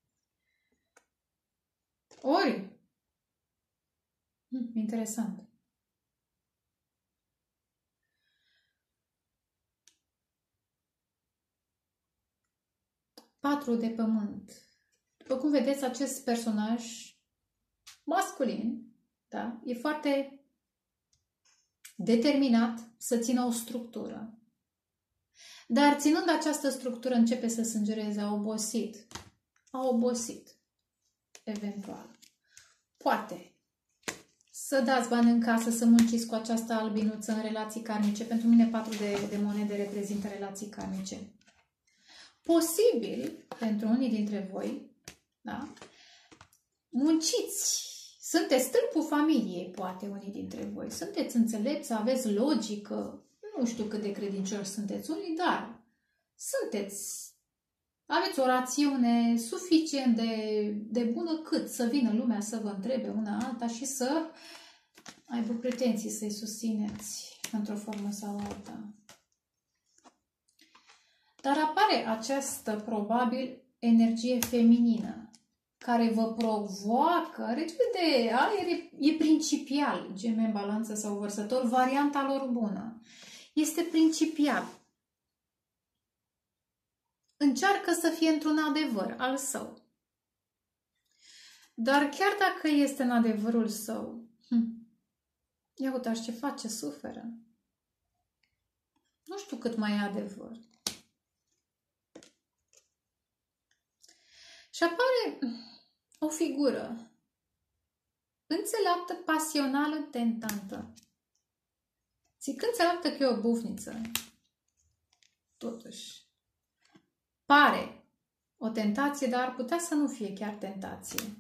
Ori. Hm, interesant. Patru de pământ. După cum vedeți, acest personaj masculin, da, e foarte determinat să țină o structură. Dar ținând această structură începe să sângereze, a obosit. A obosit. Eventual. Poate să dați bani în casă, să munciți cu această albinuță în relații karmice. Pentru mine patru de, de monede reprezintă relații karmice. Posibil, pentru unii dintre voi, da? Munciți. Sunteți stâlpul familiei, poate unii dintre voi. Sunteți înțelepți, aveți logică. Nu știu cât de credincioși sunteți unii, dar sunteți... Aveți o rațiune suficient de, de bună cât să vină lumea să vă întrebe una alta și să aibă pretenții să-i susțineți într-o formă sau alta. Dar apare această, probabil, energie feminină care vă provoacă, regele de aer e, e principial, Gemeni, Balanță sau Vărsător, varianta lor bună. Este principial. Încearcă să fie într-un adevăr al său. Dar chiar dacă este în adevărul său, hm, ia uitați ce face, suferă. Nu știu cât mai e adevăr. Și apare o figură înțeleaptă, pasională, tentantă. Zic înțeleaptă că e o bufniță. Totuși, pare o tentație, dar ar putea să nu fie chiar tentație.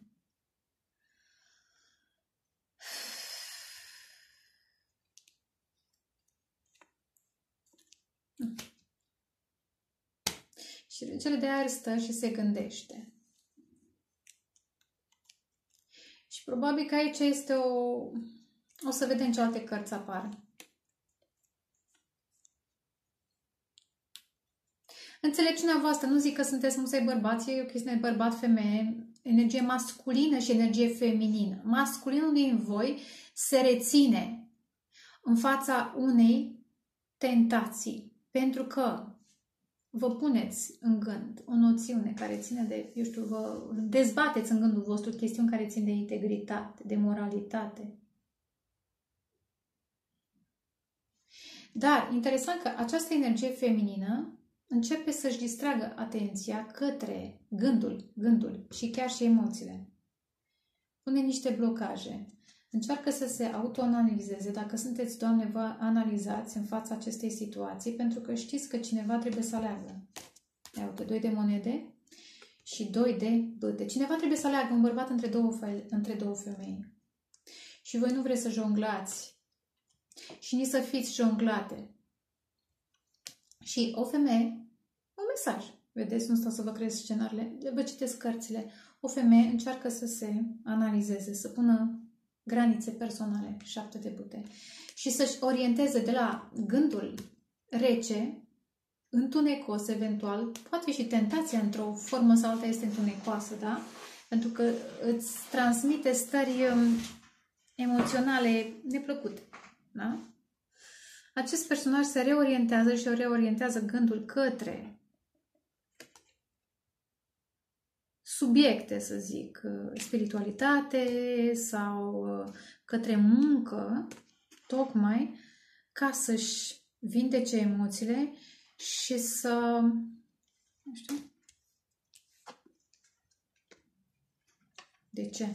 Și regele de aer stă și se gândește. Și probabil că aici este o... O să vedem ce alte cărți apar. Înțelepciunea voastră, nu zic că sunteți musai bărbați, e o chestie de bărbat-femeie, energie masculină și energie feminină. Masculinul din voi se reține în fața unei tentații, pentru că vă puneți în gând o noțiune care ține de, eu știu, vă dezbateți în gândul vostru chestiuni care țin de integritate, de moralitate. Dar, interesant că această energie feminină începe să-și distragă atenția către gândul, gândul și chiar și emoțiile. Pune niște blocaje. Încearcă să se autoanalizeze. Dacă sunteți, Doamne, vă analizați în fața acestei situații, pentru că știți că cineva trebuie să aleagă. Ia uite, doi de monede și doi de bâte. Cineva trebuie să aleagă un bărbat între două, între două femei. Și voi nu vreți să jonglați și nici să fiți jonglate. Și o femeie, un mesaj. Vedeți, nu stau să vă creez scenariile, vă citesc cărțile. O femeie încearcă să se analizeze, să pună granițe personale, șapte de bâte, și să-și orienteze de la gândul rece, întunecos eventual, poate și tentația într-o formă sau alta este întunecoasă, da? Pentru că îți transmite stări emoționale neplăcute, da? Acest personaj se reorientează și reorientează gândul către subiecte, să zic, spiritualitate sau către muncă, tocmai ca să-și vindece emoțiile și să, nu știu, de ce?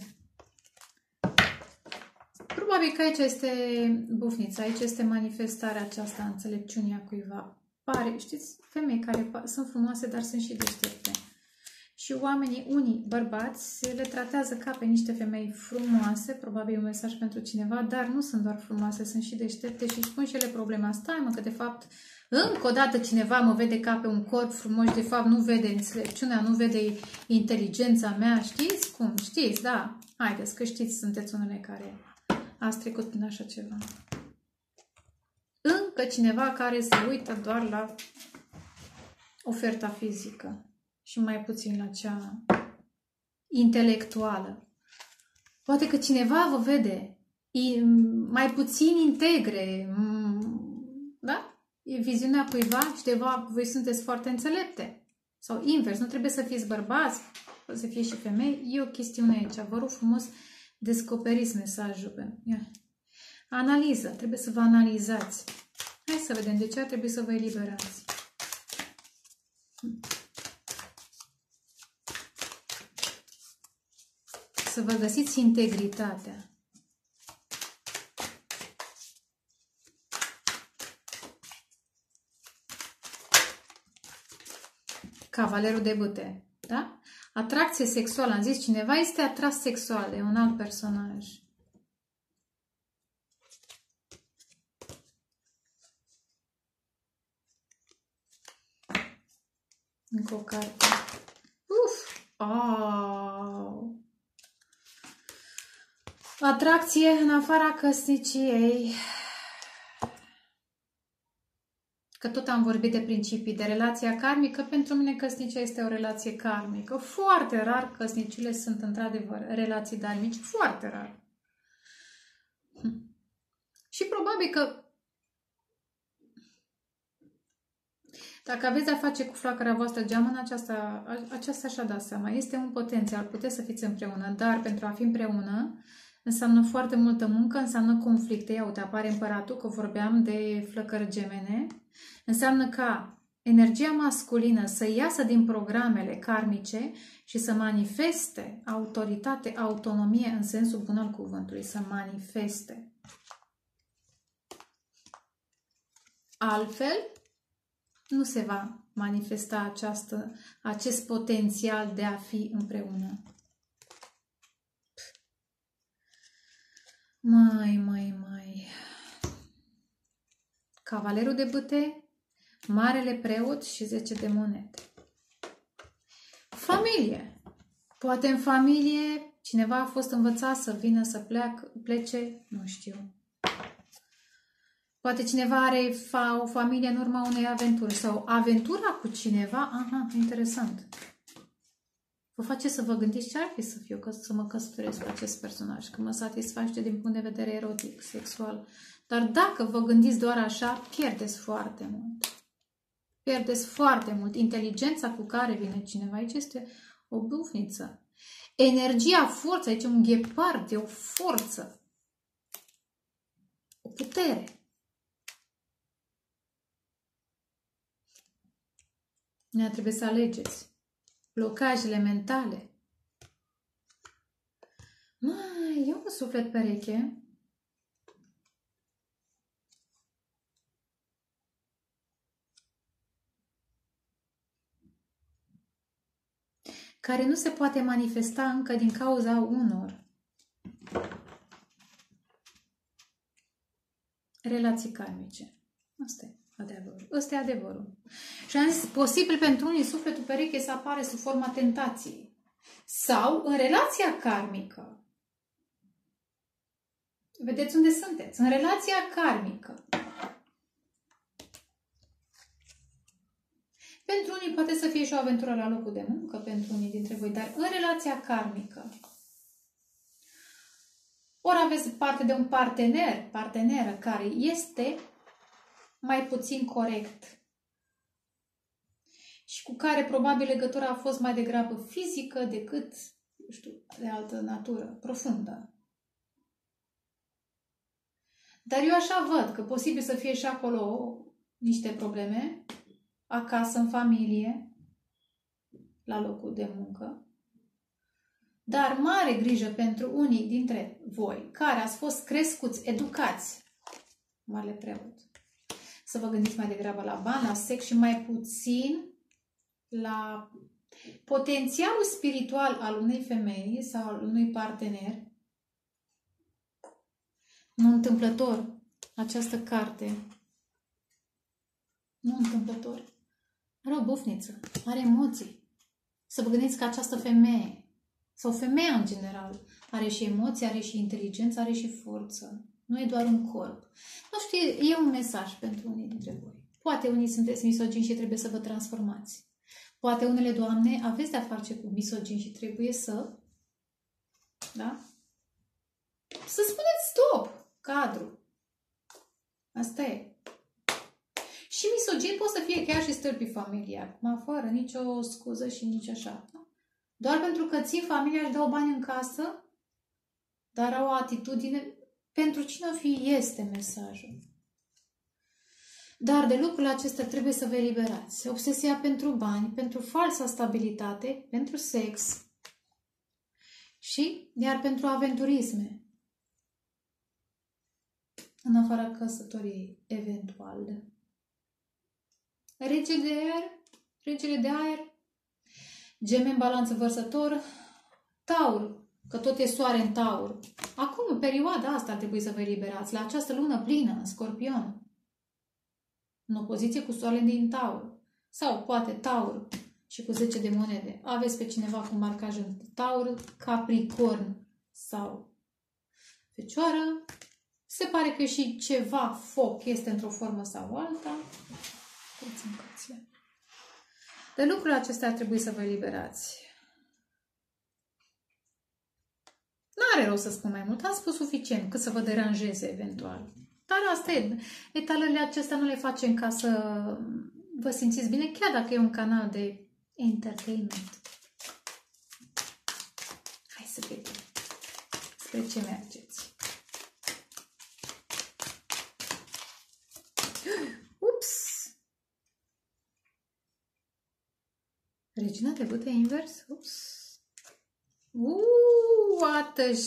Probabil că aici este bufnița, aici este manifestarea aceasta a înțelepciunii a cuiva. Pare, știți, femei care sunt frumoase, dar sunt și deștepte. Și oamenii, unii bărbați, le tratează ca pe niște femei frumoase, probabil un mesaj pentru cineva, dar nu sunt doar frumoase, sunt și deștepte și își pun și ele problema. Stai mă, că de fapt, încă o dată cineva mă vede ca pe un corp frumos și de fapt nu vede înțelepciunea, nu vede inteligența mea. Știți cum? Știți, da. Haideți că știți, sunteți unele care ați trecut prin așa ceva. Încă cineva care se uită doar la oferta fizică și mai puțin la cea intelectuală. Poate că cineva vă vede mai puțin integre, da? E viziunea cuiva și de fapt voi sunteți foarte înțelepte. Sau invers, nu trebuie să fiți bărbați, poate să fie și femei. E o chestiune aici. Vă rog frumos, descoperiți mesajul. Ia. Analiză. Trebuie să vă analizați. Hai să vedem de ce ar trebui să vă eliberați. Să vă găsiți integritatea. Cavalerul de bâte. Da? Atracție sexuală. Am zis, cineva este atras sexual de un alt personaj. Încă o carte. Uf! Oh! Atracție în afara căsniciei. Că tot am vorbit de principii, de relația karmică. Pentru mine căsnicia este o relație karmică. Foarte rar căsnicile sunt într-adevăr relații darmici. Foarte rar. Și probabil că dacă aveți de-a face cu flacăra voastră geamănă, aceasta, aceasta și-a dat seama. Este un potențial, puteți să fiți împreună, dar pentru a fi împreună înseamnă foarte multă muncă, înseamnă conflicte. Ia uite, apare împăratul, că vorbeam de flăcări gemene. Înseamnă ca energia masculină să iasă din programele karmice și să manifeste autoritate, autonomie în sensul bun al cuvântului, să manifeste. Altfel, nu se va manifesta această, acest potențial de a fi împreună. Mai, mai, mai. Cavalerul de bâte, marele preot și zece de monede. Familie. Poate în familie cineva a fost învățat să vină să pleacă, plece, nu știu. Poate cineva are fa, o familie în urma unei aventuri sau aventura cu cineva. Aha, interesant. Vă face să vă gândiți ce ar fi să fiu, să mă căsătoresc cu acest personaj, că mă satisface din punct de vedere erotic, sexual. Dar dacă vă gândiți doar așa, pierdeți foarte mult. Pierdeți foarte mult. Inteligența cu care vine cineva aici este o bufniță. Energia, forța, aici un ghepard, e o forță. O putere. Ne trebuie să alegeți. Blocajele mentale. Mai, eu un suflet pereche. Care nu se poate manifesta încă din cauza unor relații karmice. Asta e adevărul. Ăsta e adevărul. Și am zis, posibil pentru unii sufletul pereche să apare sub forma tentației. Sau în relația karmică. Vedeți unde sunteți? În relația karmică. Pentru unii poate să fie și o aventură la locul de muncă, pentru unii dintre voi, dar în relația karmică. Ori aveți parte de un partener, parteneră care este mai puțin corect și cu care probabil legătura a fost mai degrabă fizică decât, nu știu, de altă natură, profundă. Dar eu așa văd că posibil să fie și acolo niște probleme, acasă, în familie, la locul de muncă. Dar mare grijă pentru unii dintre voi care ați fost crescuți, educați, Marele Preot, să vă gândiți mai degrabă la bani, la sex și mai puțin la potențialul spiritual al unei femei sau al unui partener. Nu întâmplător această carte, nu întâmplător, are o bufniță, are emoții. Să vă gândiți că această femeie, sau femeia în general, are și emoții, are și inteligență, are și forță. Nu e doar un corp. Nu știu, e un mesaj pentru unii dintre voi. Poate unii sunteți misogini și trebuie să vă transformați. Poate unele doamne aveți de-a face cu misogini și trebuie să, da? Să spuneți stop, cadru. Asta e. Și misogini pot să fie chiar și stâlpii familiari, acum fără nicio scuză și nici așa. Da? Doar pentru că țin familia și dau bani în casă, dar au o atitudine. Pentru cine o fi este mesajul. Dar de lucrul acesta trebuie să vă eliberați. Obsesia pentru bani, pentru falsa stabilitate, pentru sex și iar pentru aventurisme. În afara căsătoriei, eventual. Regele de aer, regele de aer, Gemeni, Balanță, Vărsător, Taur, că tot e soare în Taur. Acum, în perioada asta, ar trebui să vă eliberați. La această lună plină, în Scorpion, în opoziție cu soarele din Taur. Sau poate Taur și cu zece de monede. Aveți pe cineva cu marcaj în Taur, Capricorn sau Fecioară. Se pare că și ceva foc este într-o formă sau alta. De lucrurile acestea ar trebui să vă eliberați. N-are rost să spun mai mult, am spus suficient, cât să vă deranjeze eventual. Dar asta e. Etalările acestea nu le facem ca să vă simțiți bine, chiar dacă e un canal de entertainment. Hai să vedem spre ce mergeți. Ups! Regina de bâte invers? Ups! Uuu, atât!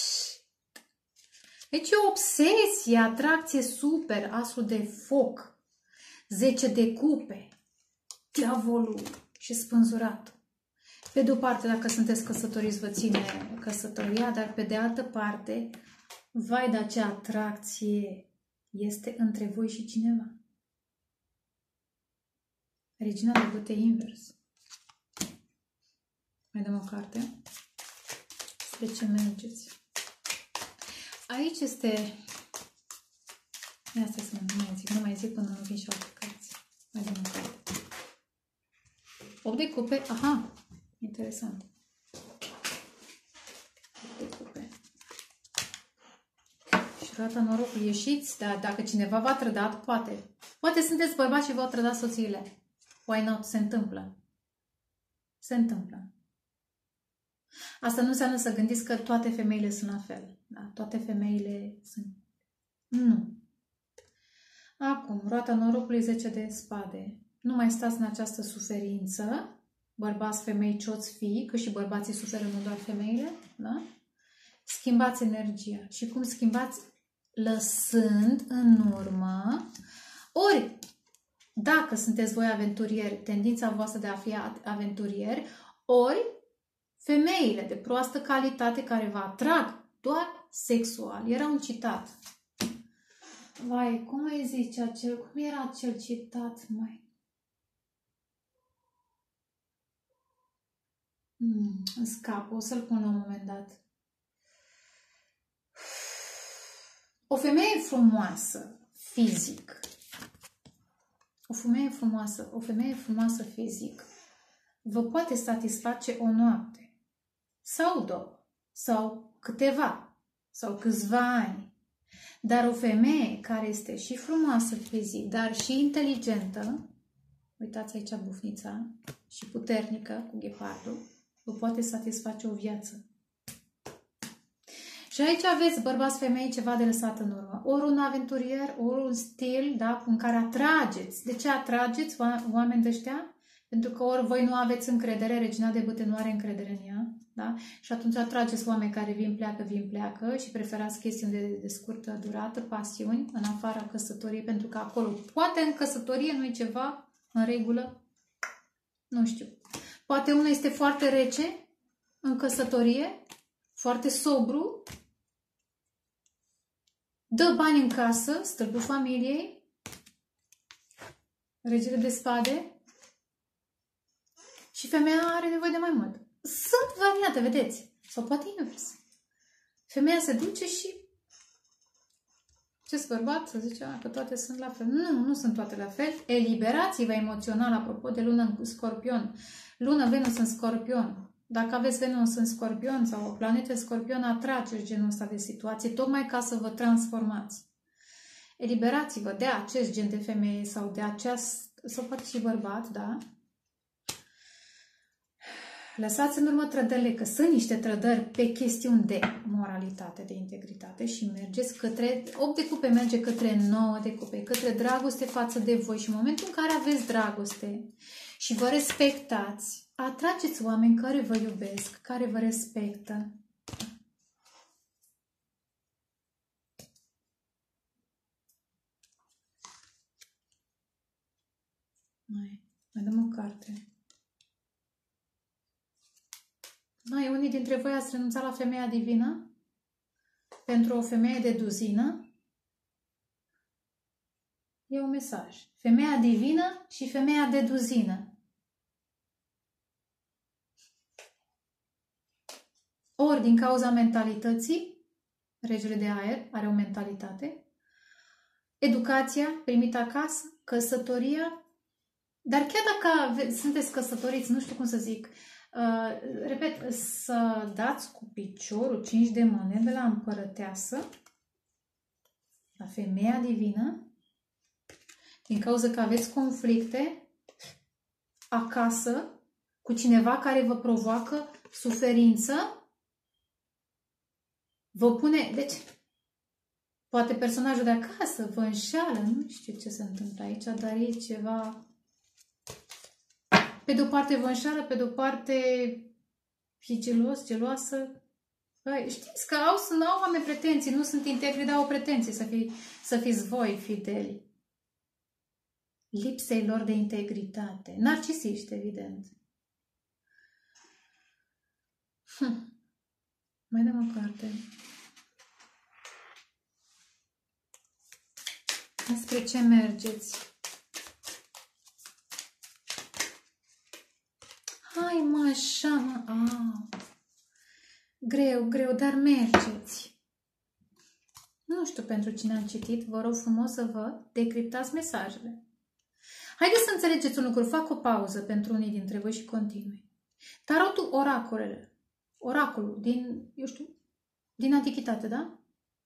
Deci e o obsesie, atracție super, asul de foc, zece de cupe, diavolul și spânzuratul. Pe de o parte, dacă sunteți căsătoriți, vă ține căsătoria, dar pe de altă parte, vai de acea atracție este între voi și cineva. Regina de bâte invers. Mai dăm o carte. Spre ce mergeți? Aici este... Asta să nu mai zic, nu mai zic până nu vin și alte cărți. Mai dăm o carte. opt de cupe, aha, interesant. opt de cupe. Și roata norocului, ieșiți, dar dacă cineva v-a trădat, poate. Poate sunteți bărbați și v-au trădat soțiile. Why not? Se întâmplă. Se întâmplă. Asta nu înseamnă să gândiți că toate femeile sunt la fel. Da? Toate femeile sunt... Nu. Acum, roata norocului, zece de spade. Nu mai stați în această suferință. Bărbați, femei, cioți, fii, că și bărbații suferă, nu doar femeile. Da? Schimbați energia. Și cum schimbați? Lăsând în urmă. Ori, dacă sunteți voi aventurieri, tendința voastră de a fi aventurieri, ori femeile de proastă calitate care vă atrag doar sexual. Era un citat. Vai, cum îi zice acel, cum era acel citat, mai? Hmm, îmi scap, o să-l pun la un moment dat. O femeie frumoasă, fizic. O femeie frumoasă, o femeie frumoasă fizic vă poate satisface o noapte. Sau două, sau câteva, sau câțiva ani. Dar o femeie care este și frumoasă fizic, dar și inteligentă, uitați aici bufnița, și puternică cu ghepardul, vă poate satisface o viață. Și aici aveți, bărbați, femei, ceva de lăsat în urmă. Ori un aventurier, ori un stil, da, în care atrageți. De ce atrageți oameni de ăștia? Pentru că ori voi nu aveți încredere, regina de bâte nu are încredere în ea, da? Și atunci atrageți oameni care vin, pleacă, vin, pleacă și preferați chestiuni de, de scurtă durată, pasiuni, în afara căsătoriei, pentru că acolo, poate în căsătorie nu e ceva în regulă, nu știu. Poate unul este foarte rece în căsătorie, foarte sobru, dă bani în casă, stâlpul familiei, regele de spade, și femeia are nevoie de mai mult. Sunt variante, vedeți? Sau poate invers. Femeia se duce și ce bărbat să zice că toate sunt la fel. Nu, nu sunt toate la fel. Eliberați-vă emoțional, apropo de lună în Scorpion. Lună Venus în Scorpion. Dacă aveți Venus în Scorpion sau o planetă Scorpion, atrageți genul ăsta de situații, tocmai ca să vă transformați. Eliberați-vă de acest gen de femeie sau de aceast, sau poate și bărbat, da? Lăsați în urmă trădările, că sunt niște trădări pe chestiuni de moralitate, de integritate și mergeți către, opt de cupe merge către nouă de cupe, către dragoste față de voi și în momentul în care aveți dragoste și vă respectați, atrageți oameni care vă iubesc, care vă respectă. Mai, mai dăm o carte. mai unii dintre voi ați renunțat la femeia divină? Pentru o femeie de duzină? E un mesaj. Femeia divină și femeia de duzină. Ori din cauza mentalității, regele de aer are o mentalitate, educația primită acasă, căsătoria, dar chiar dacă sunteți căsătoriți, nu știu cum să zic, uh, repet, să dați cu piciorul cinci de monede la împărăteasă, la femeia divină, din cauza că aveți conflicte acasă cu cineva care vă provoacă suferință, vă pune, deci, poate personajul de acasă vă înșeală, nu știu ce se întâmplă aici, dar e ceva, pe de o parte vă înșeală, pe de o parte e gelos, geloasă. Băi, știți că au, sunt, au oameni pretenții, nu sunt integri, dar au pretenții să, fi, să fiți voi fideli. Lipsei lor de integritate. Narcisiști, evident. Hm. Mai dăm o carte. Despre ce mergeți? Hai mă, așa mă. Ah. Greu, greu, dar mergeți. Nu știu pentru cine am citit. Vă rog frumos să vă decriptați mesajele. Haideți să înțelegeți un lucru. Fac o pauză pentru unii dintre voi și continui. Tarotul, oracolele. Oracolul din, eu știu, din antichitate, da?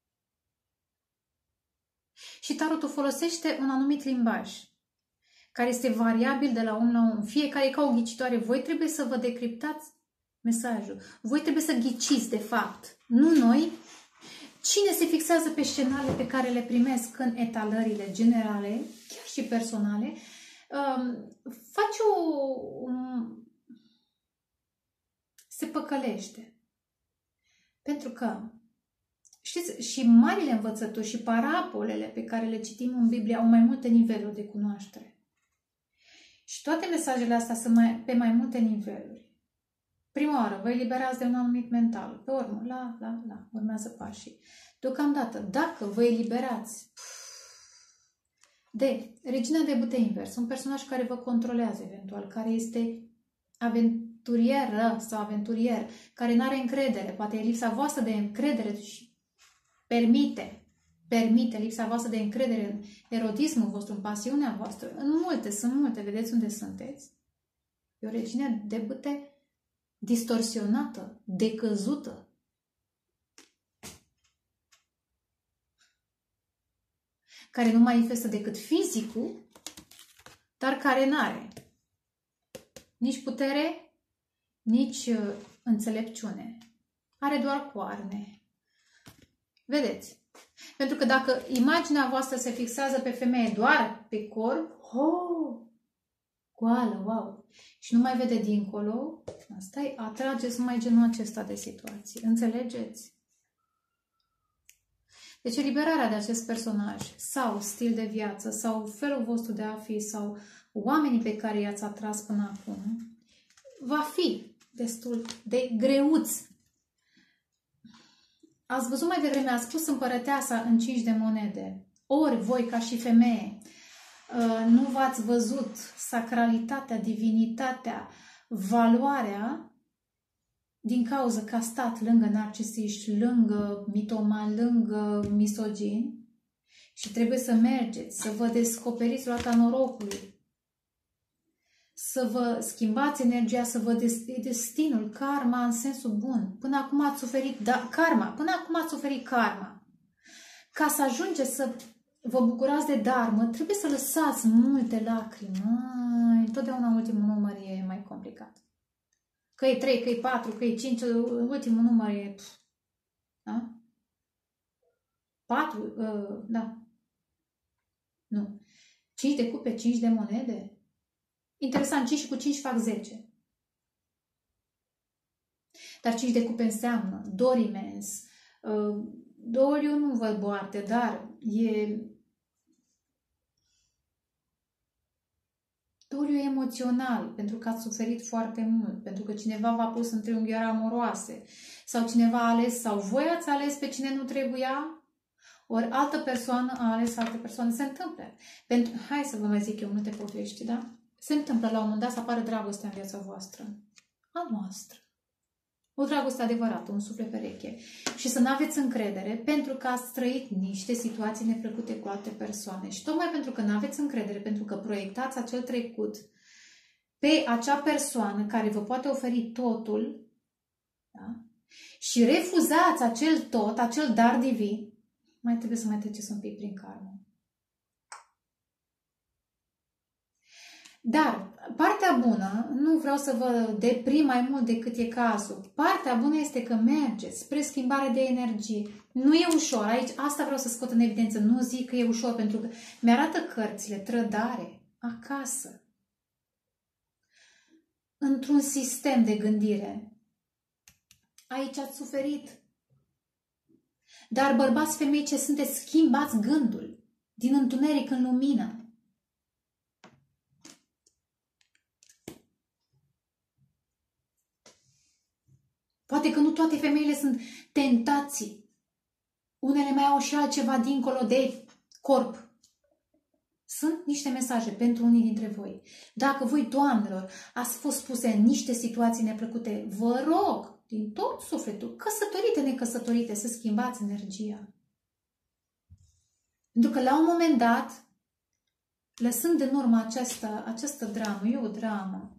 Și tarotul folosește un anumit limbaj, care este variabil de la om la om. Fiecare e ca o ghicitoare. Voi trebuie să vă decriptați mesajul. Voi trebuie să ghiciți, de fapt. Nu noi. Cine se fixează pe scenariile pe care le primesc în etalările generale, chiar și personale, um, face o... Um, se păcălește. Pentru că, știți, și marile învățături și parabolele pe care le citim în Biblie au mai multe niveluri de cunoaștere. Și toate mesajele astea sunt mai, pe mai multe niveluri. Prima oară, vă eliberați de un anumit mental. Pe urmă, la, la, la, urmează pașii. Deocamdată, dacă vă eliberați de Regina de Bâte invers, un personaj care vă controlează eventual, care este aventurieră sau aventurier, care nu are încredere, poate e lipsa voastră de încredere și permite, permite lipsa voastră de încredere în erotismul vostru, în pasiunea voastră, în multe, sunt multe, vedeți unde sunteți. E o regină de bâte distorsionată, decăzută. Care nu manifestă decât fizicul, dar care n-are nici putere, nici uh, înțelepciune. Are doar coarne. Vedeți? Pentru că dacă imaginea voastră se fixează pe femeie doar pe corp, oh, goală, wow, și nu mai vede dincolo, asta e, atrageți numai genul acesta de situații. Înțelegeți? Deci eliberarea de acest personaj sau stil de viață sau felul vostru de a fi sau oamenii pe care i-ați atras până acum va fi destul de greuț. Ați văzut mai devreme, ați spus împărăteasa în cinci de monede. Ori voi ca și femeie nu v-ați văzut sacralitatea, divinitatea, valoarea din cauza că a stat lângă narcisiști, lângă mitomani, lângă misogini și trebuie să mergeți, să vă descoperiți roata norocului, să vă schimbați energia, să vă des destinul, karma în sensul bun. Până acum ați suferit da, karma, până acum ați suferit karma. Ca să ajungeți să vă bucurați de dharma, trebuie să lăsați multe lacrimi. Ai, întotdeauna ultimul număr e mai complicat. Că e trei, că e patru, că e cinci, ultimul număr e... Da? patru, uh, da. Nu. cinci de cupe, cinci de monede. Interesant, cinci cu cinci fac zece. Dar cinci de cupe înseamnă dor imens. Uh, dor eu nu văd boarte, dar e... Doliu emoțional, pentru că ați suferit foarte mult, pentru că cineva v-a pus în triunghiuri amoroase, sau cineva a ales, sau voi ați ales pe cine nu trebuia, ori altă persoană a ales altă persoană. Se întâmplă. Pentru, hai să vă mai zic eu, nu te povești, da? Se întâmplă la un moment dat să apară dragostea în viața voastră. A noastră. O dragoste adevărată, un suflet pereche. Și să nu aveți încredere pentru că ați trăit niște situații neplăcute cu alte persoane. Și tocmai pentru că nu aveți încredere, pentru că proiectați acel trecut pe acea persoană care vă poate oferi totul, da? Și refuzați acel tot, acel dar divin, mai trebuie să mai treceți un pic prin karmă. Dar partea bună, nu vreau să vă deprim mai mult decât e cazul, partea bună este că mergeți spre schimbare de energie. Nu e ușor, aici asta vreau să scot în evidență, nu zic că e ușor, pentru că mi-arată cărțile, trădare, acasă, într-un sistem de gândire. Aici ați suferit. Dar bărbați, femei, ce sunteți, schimbați gândul din întuneric în lumină. Poate că nu toate femeile sunt tentații. Unele mai au și altceva dincolo de corp. Sunt niște mesaje pentru unii dintre voi. Dacă voi, doamnelor, ați fost puse în niște situații neplăcute, vă rog, din tot sufletul, căsătorite, necăsătorite, să schimbați energia. Pentru că la un moment dat, lăsând în urmă această, această dramă, e o dramă,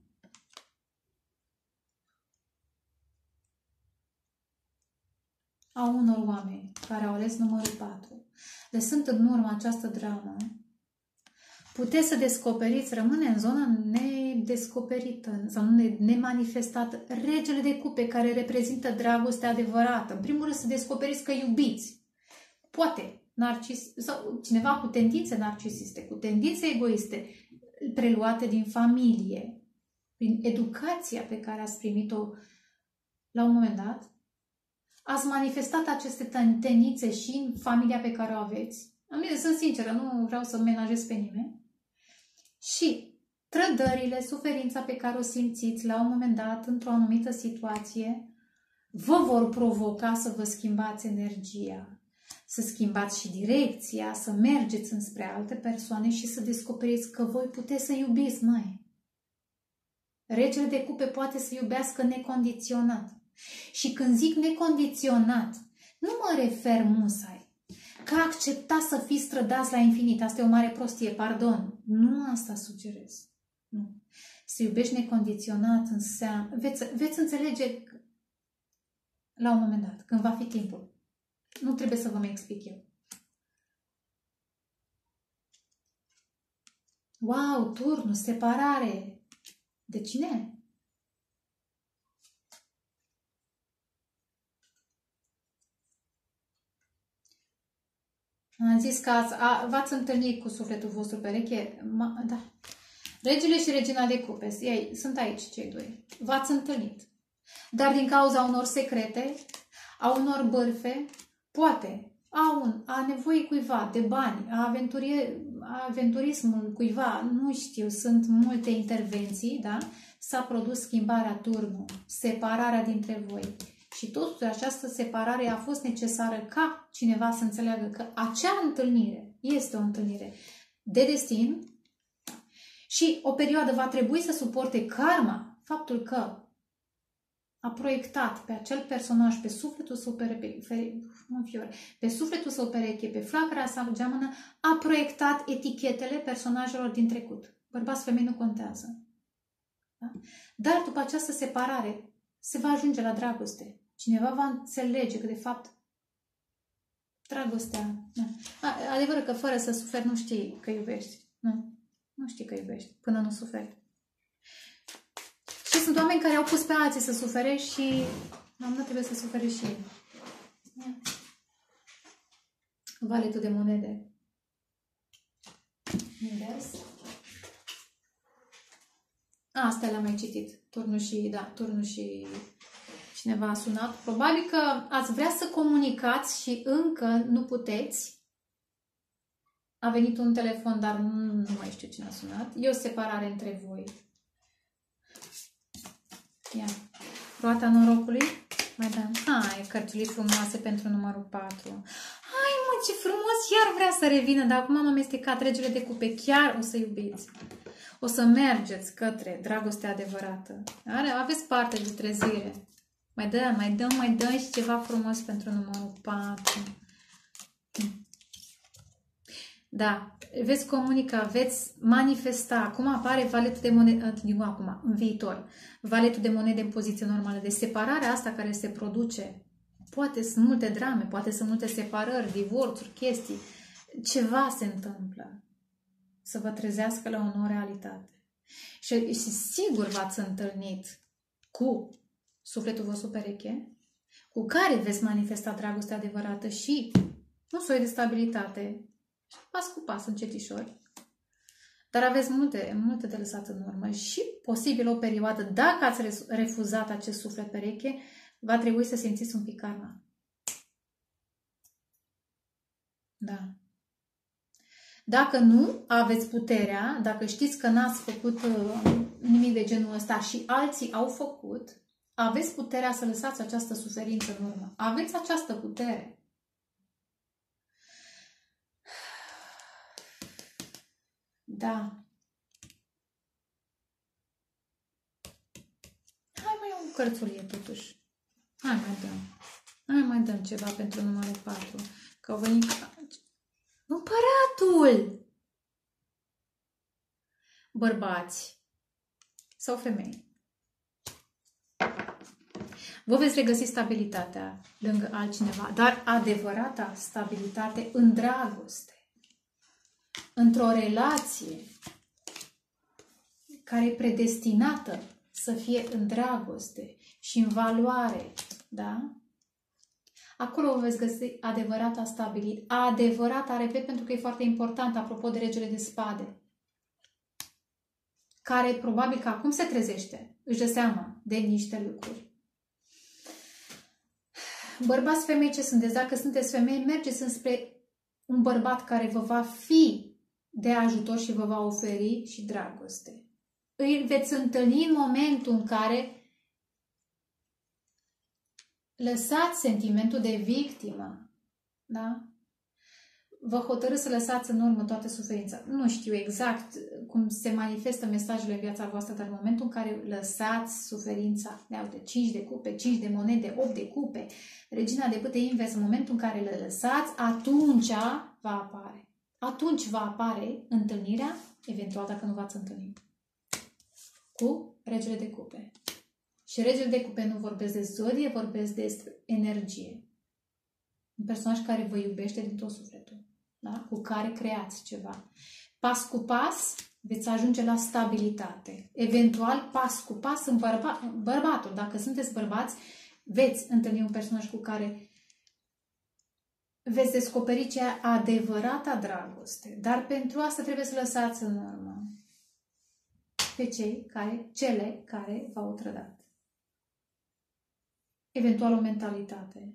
a unor oameni care au ales numărul patru, lăsând în urmă această dramă, puteți să descoperiți, rămâne în zona nedescoperită sau nemanifestată, regele de cupe care reprezintă dragostea adevărată. În primul rând să descoperiți că iubiți. Poate narcis, sau cineva cu tendințe narcisiste, cu tendințe egoiste, preluate din familie, prin educația pe care ați primit-o la un moment dat, ați manifestat aceste tendințe și în familia pe care o aveți. Sunt sinceră, nu vreau să menajez pe nimeni. Și trădările, suferința pe care o simțiți la un moment dat, într-o anumită situație, vă vor provoca să vă schimbați energia, să schimbați și direcția, să mergeți înspre alte persoane și să descoperiți că voi puteți să iubiți, mai. Regele de cupe poate să iubească necondiționat. Și când zic necondiționat, nu mă refer musai că acceptați să fiți trădați la infinit. Asta e o mare prostie, pardon. Nu asta sugerez. Nu. Să iubești necondiționat înseamnă... Veți, veți înțelege la un moment dat, când va fi timpul. Nu trebuie să vă mai explic eu. Wow, turnul, separare. De cine? Am zis că v-ați întâlnit cu sufletul vostru pereche. Ma, da. Regele și regina de cupe, ei, sunt aici cei doi. V-ați întâlnit. Dar din cauza unor secrete, a unor bârfe, poate, a, un, a nevoie cuiva de bani, a, aventurie, a aventurismul cuiva, nu știu, sunt multe intervenții, da? S-a produs schimbarea turnul, separarea dintre voi. Și totuși această separare a fost necesară ca cineva să înțeleagă că acea întâlnire este o întâlnire de destin și o perioadă va trebui să suporte karma, faptul că a proiectat pe acel personaj, pe sufletul său pereche, pe sufletul său pereche, pe flacăra sa geamănă, a proiectat etichetele personajelor din trecut. Bărbați, femei nu contează. Da? Dar după această separare se va ajunge la dragoste. Cineva va înțelege că, de fapt, dragostea... Da. Adevărul că fără să suferi nu știi că iubești. Nu. Nu știi că iubești până nu suferi. Și sunt oameni care au pus pe alții să sufere și nu trebuie să sufere și ei. Valetul de monede. Invers. A, asta l-am mai citit. Turnul și... Da, turnul și... Cineva a sunat. Probabil că ați vrea să comunicați și încă nu puteți. A venit un telefon, dar nu, nu mai știu cine a sunat. E o separare între voi. Ia. Roata norocului. Mai dăm. Hai, cărțului frumoase pentru numărul patru. Hai, mă, ce frumos! Iar vrea să revină, dar acum am amestecat regele de cupe. Chiar o să iubiți. O să mergeți către dragostea adevărată. Are, aveți parte de trezire. Mai dăm, mai dăm, mai dăm și ceva frumos pentru numărul patru. Da, veți comunica, veți manifesta. Acum apare valetul de monede, din acum, în viitor. Valetul de monede în poziție normală. De separarea asta care se produce. Poate sunt multe drame, poate sunt multe separări, divorțuri, chestii. Ceva se întâmplă. Să vă trezească la o nouă realitate. Și, și sigur v-ați întâlnit cu sufletul vostru pereche, cu care veți manifesta dragostea adevărată și un soi de stabilitate, pas cu pas, încetișor. Dar aveți multe, multe de lăsat în urmă și posibil o perioadă, dacă ați refuzat acest suflet pereche, va trebui să simțiți un pic karma. Da. Dacă nu aveți puterea, dacă știți că n-ați făcut uh, nimic de genul ăsta și alții au făcut, aveți puterea să lăsați această suferință în urmă. Aveți această putere. Da. Hai mai un cărțulie totuși. Hai mai dăm. Hai mai dăm ceva pentru numărul patru. Că au venit... Împăratul! Bărbați sau femei. Vă veți regăsi stabilitatea lângă altcineva, dar adevărata stabilitate în dragoste. Într-o relație care e predestinată să fie în dragoste și în valoare, da? Acolo vă veți găsi adevărata stabilitate. Adevărata, repet, pentru că e foarte important, apropo de regele de spade, care probabil că acum se trezește, își dă seama de niște lucruri. Bărbați, femei, ce sunteți? Dacă sunteți femei, mergeți înspre un bărbat care vă va fi de ajutor și vă va oferi și dragoste. Îi veți întâlni în momentul în care lăsați sentimentul de victimă, da? Vă hotărâți să lăsați în urmă toată suferința. Nu știu exact cum se manifestă mesajele în viața voastră, dar în momentul în care lăsați suferința, de cinci de cupe, cinci de monede, opt de cupe, regina de bâte invers, în momentul în care le lăsați, atunci va apare. Atunci va apare întâlnirea, eventual dacă nu v-ați întâlnit, cu regele de cupe. Și regele de cupe nu vorbesc de zodie, vorbesc de energie. Un personaj care vă iubește din tot sufletul, da? Cu care creați ceva. Pas cu pas veți ajunge la stabilitate. Eventual, pas cu pas, în bărba, bărbatul. Dacă sunteți bărbați, veți întâlni un personaj cu care veți descoperi cea adevărata dragoste. Dar pentru asta trebuie să lăsați în urmă pe cei care, cele care v-au trădat. Eventual o mentalitate.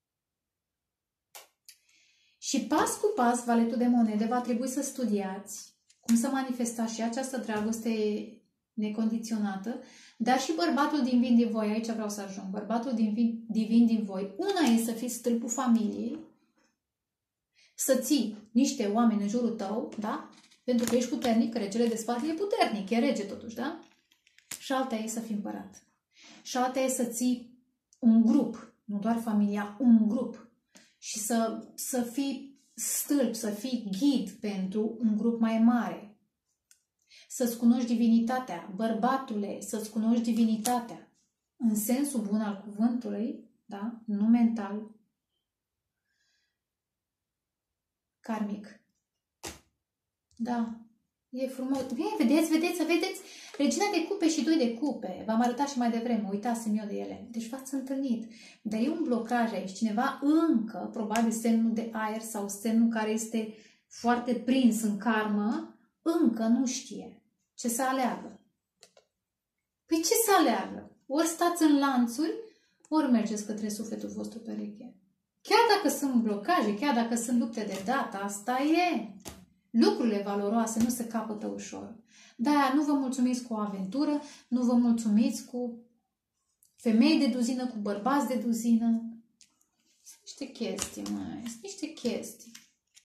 Și pas cu pas, valetul de monede, va trebui să studiați cum să manifestați și această dragoste necondiționată, dar și bărbatul divin din voi, aici vreau să ajung, bărbatul divin, divin din voi. Una e să fii stâlpul familiei, să ții niște oameni în jurul tău, da? Pentru că ești puternic, regele de spade e puternic, e rege totuși, da? Și alta e să fii împărat. Și alta e să ții un grup, nu doar familia, un grup. Și să, să fii stâlp, să fii ghid pentru un grup mai mare. Să-ți cunoști divinitatea, bărbatule, să-ți cunoști divinitatea. În sensul bun al cuvântului, da? Nu mental, karmic. Da. E frumos. Bine, vedeți, vedeți, vedeți? Regina de cupe și doi de cupe. V-am arătat și mai devreme, uitasem eu de ele. Deci v-ați întâlnit. Dar e un blocaj aici. Cineva încă, probabil semnul de aer sau semnul care este foarte prins în karmă, încă nu știe ce să aleagă. Păi ce să aleagă? Ori stați în lanțuri, ori mergeți către sufletul vostru pereche. Chiar dacă sunt blocaje, chiar dacă sunt lupte de dată, asta e. lucrurile valoroase nu se capătă ușor. De-aia nu vă mulțumiți cu o aventură, nu vă mulțumiți cu femei de duzină, cu bărbați de duzină. Sunt niște chestii, măi, sunt niște chestii.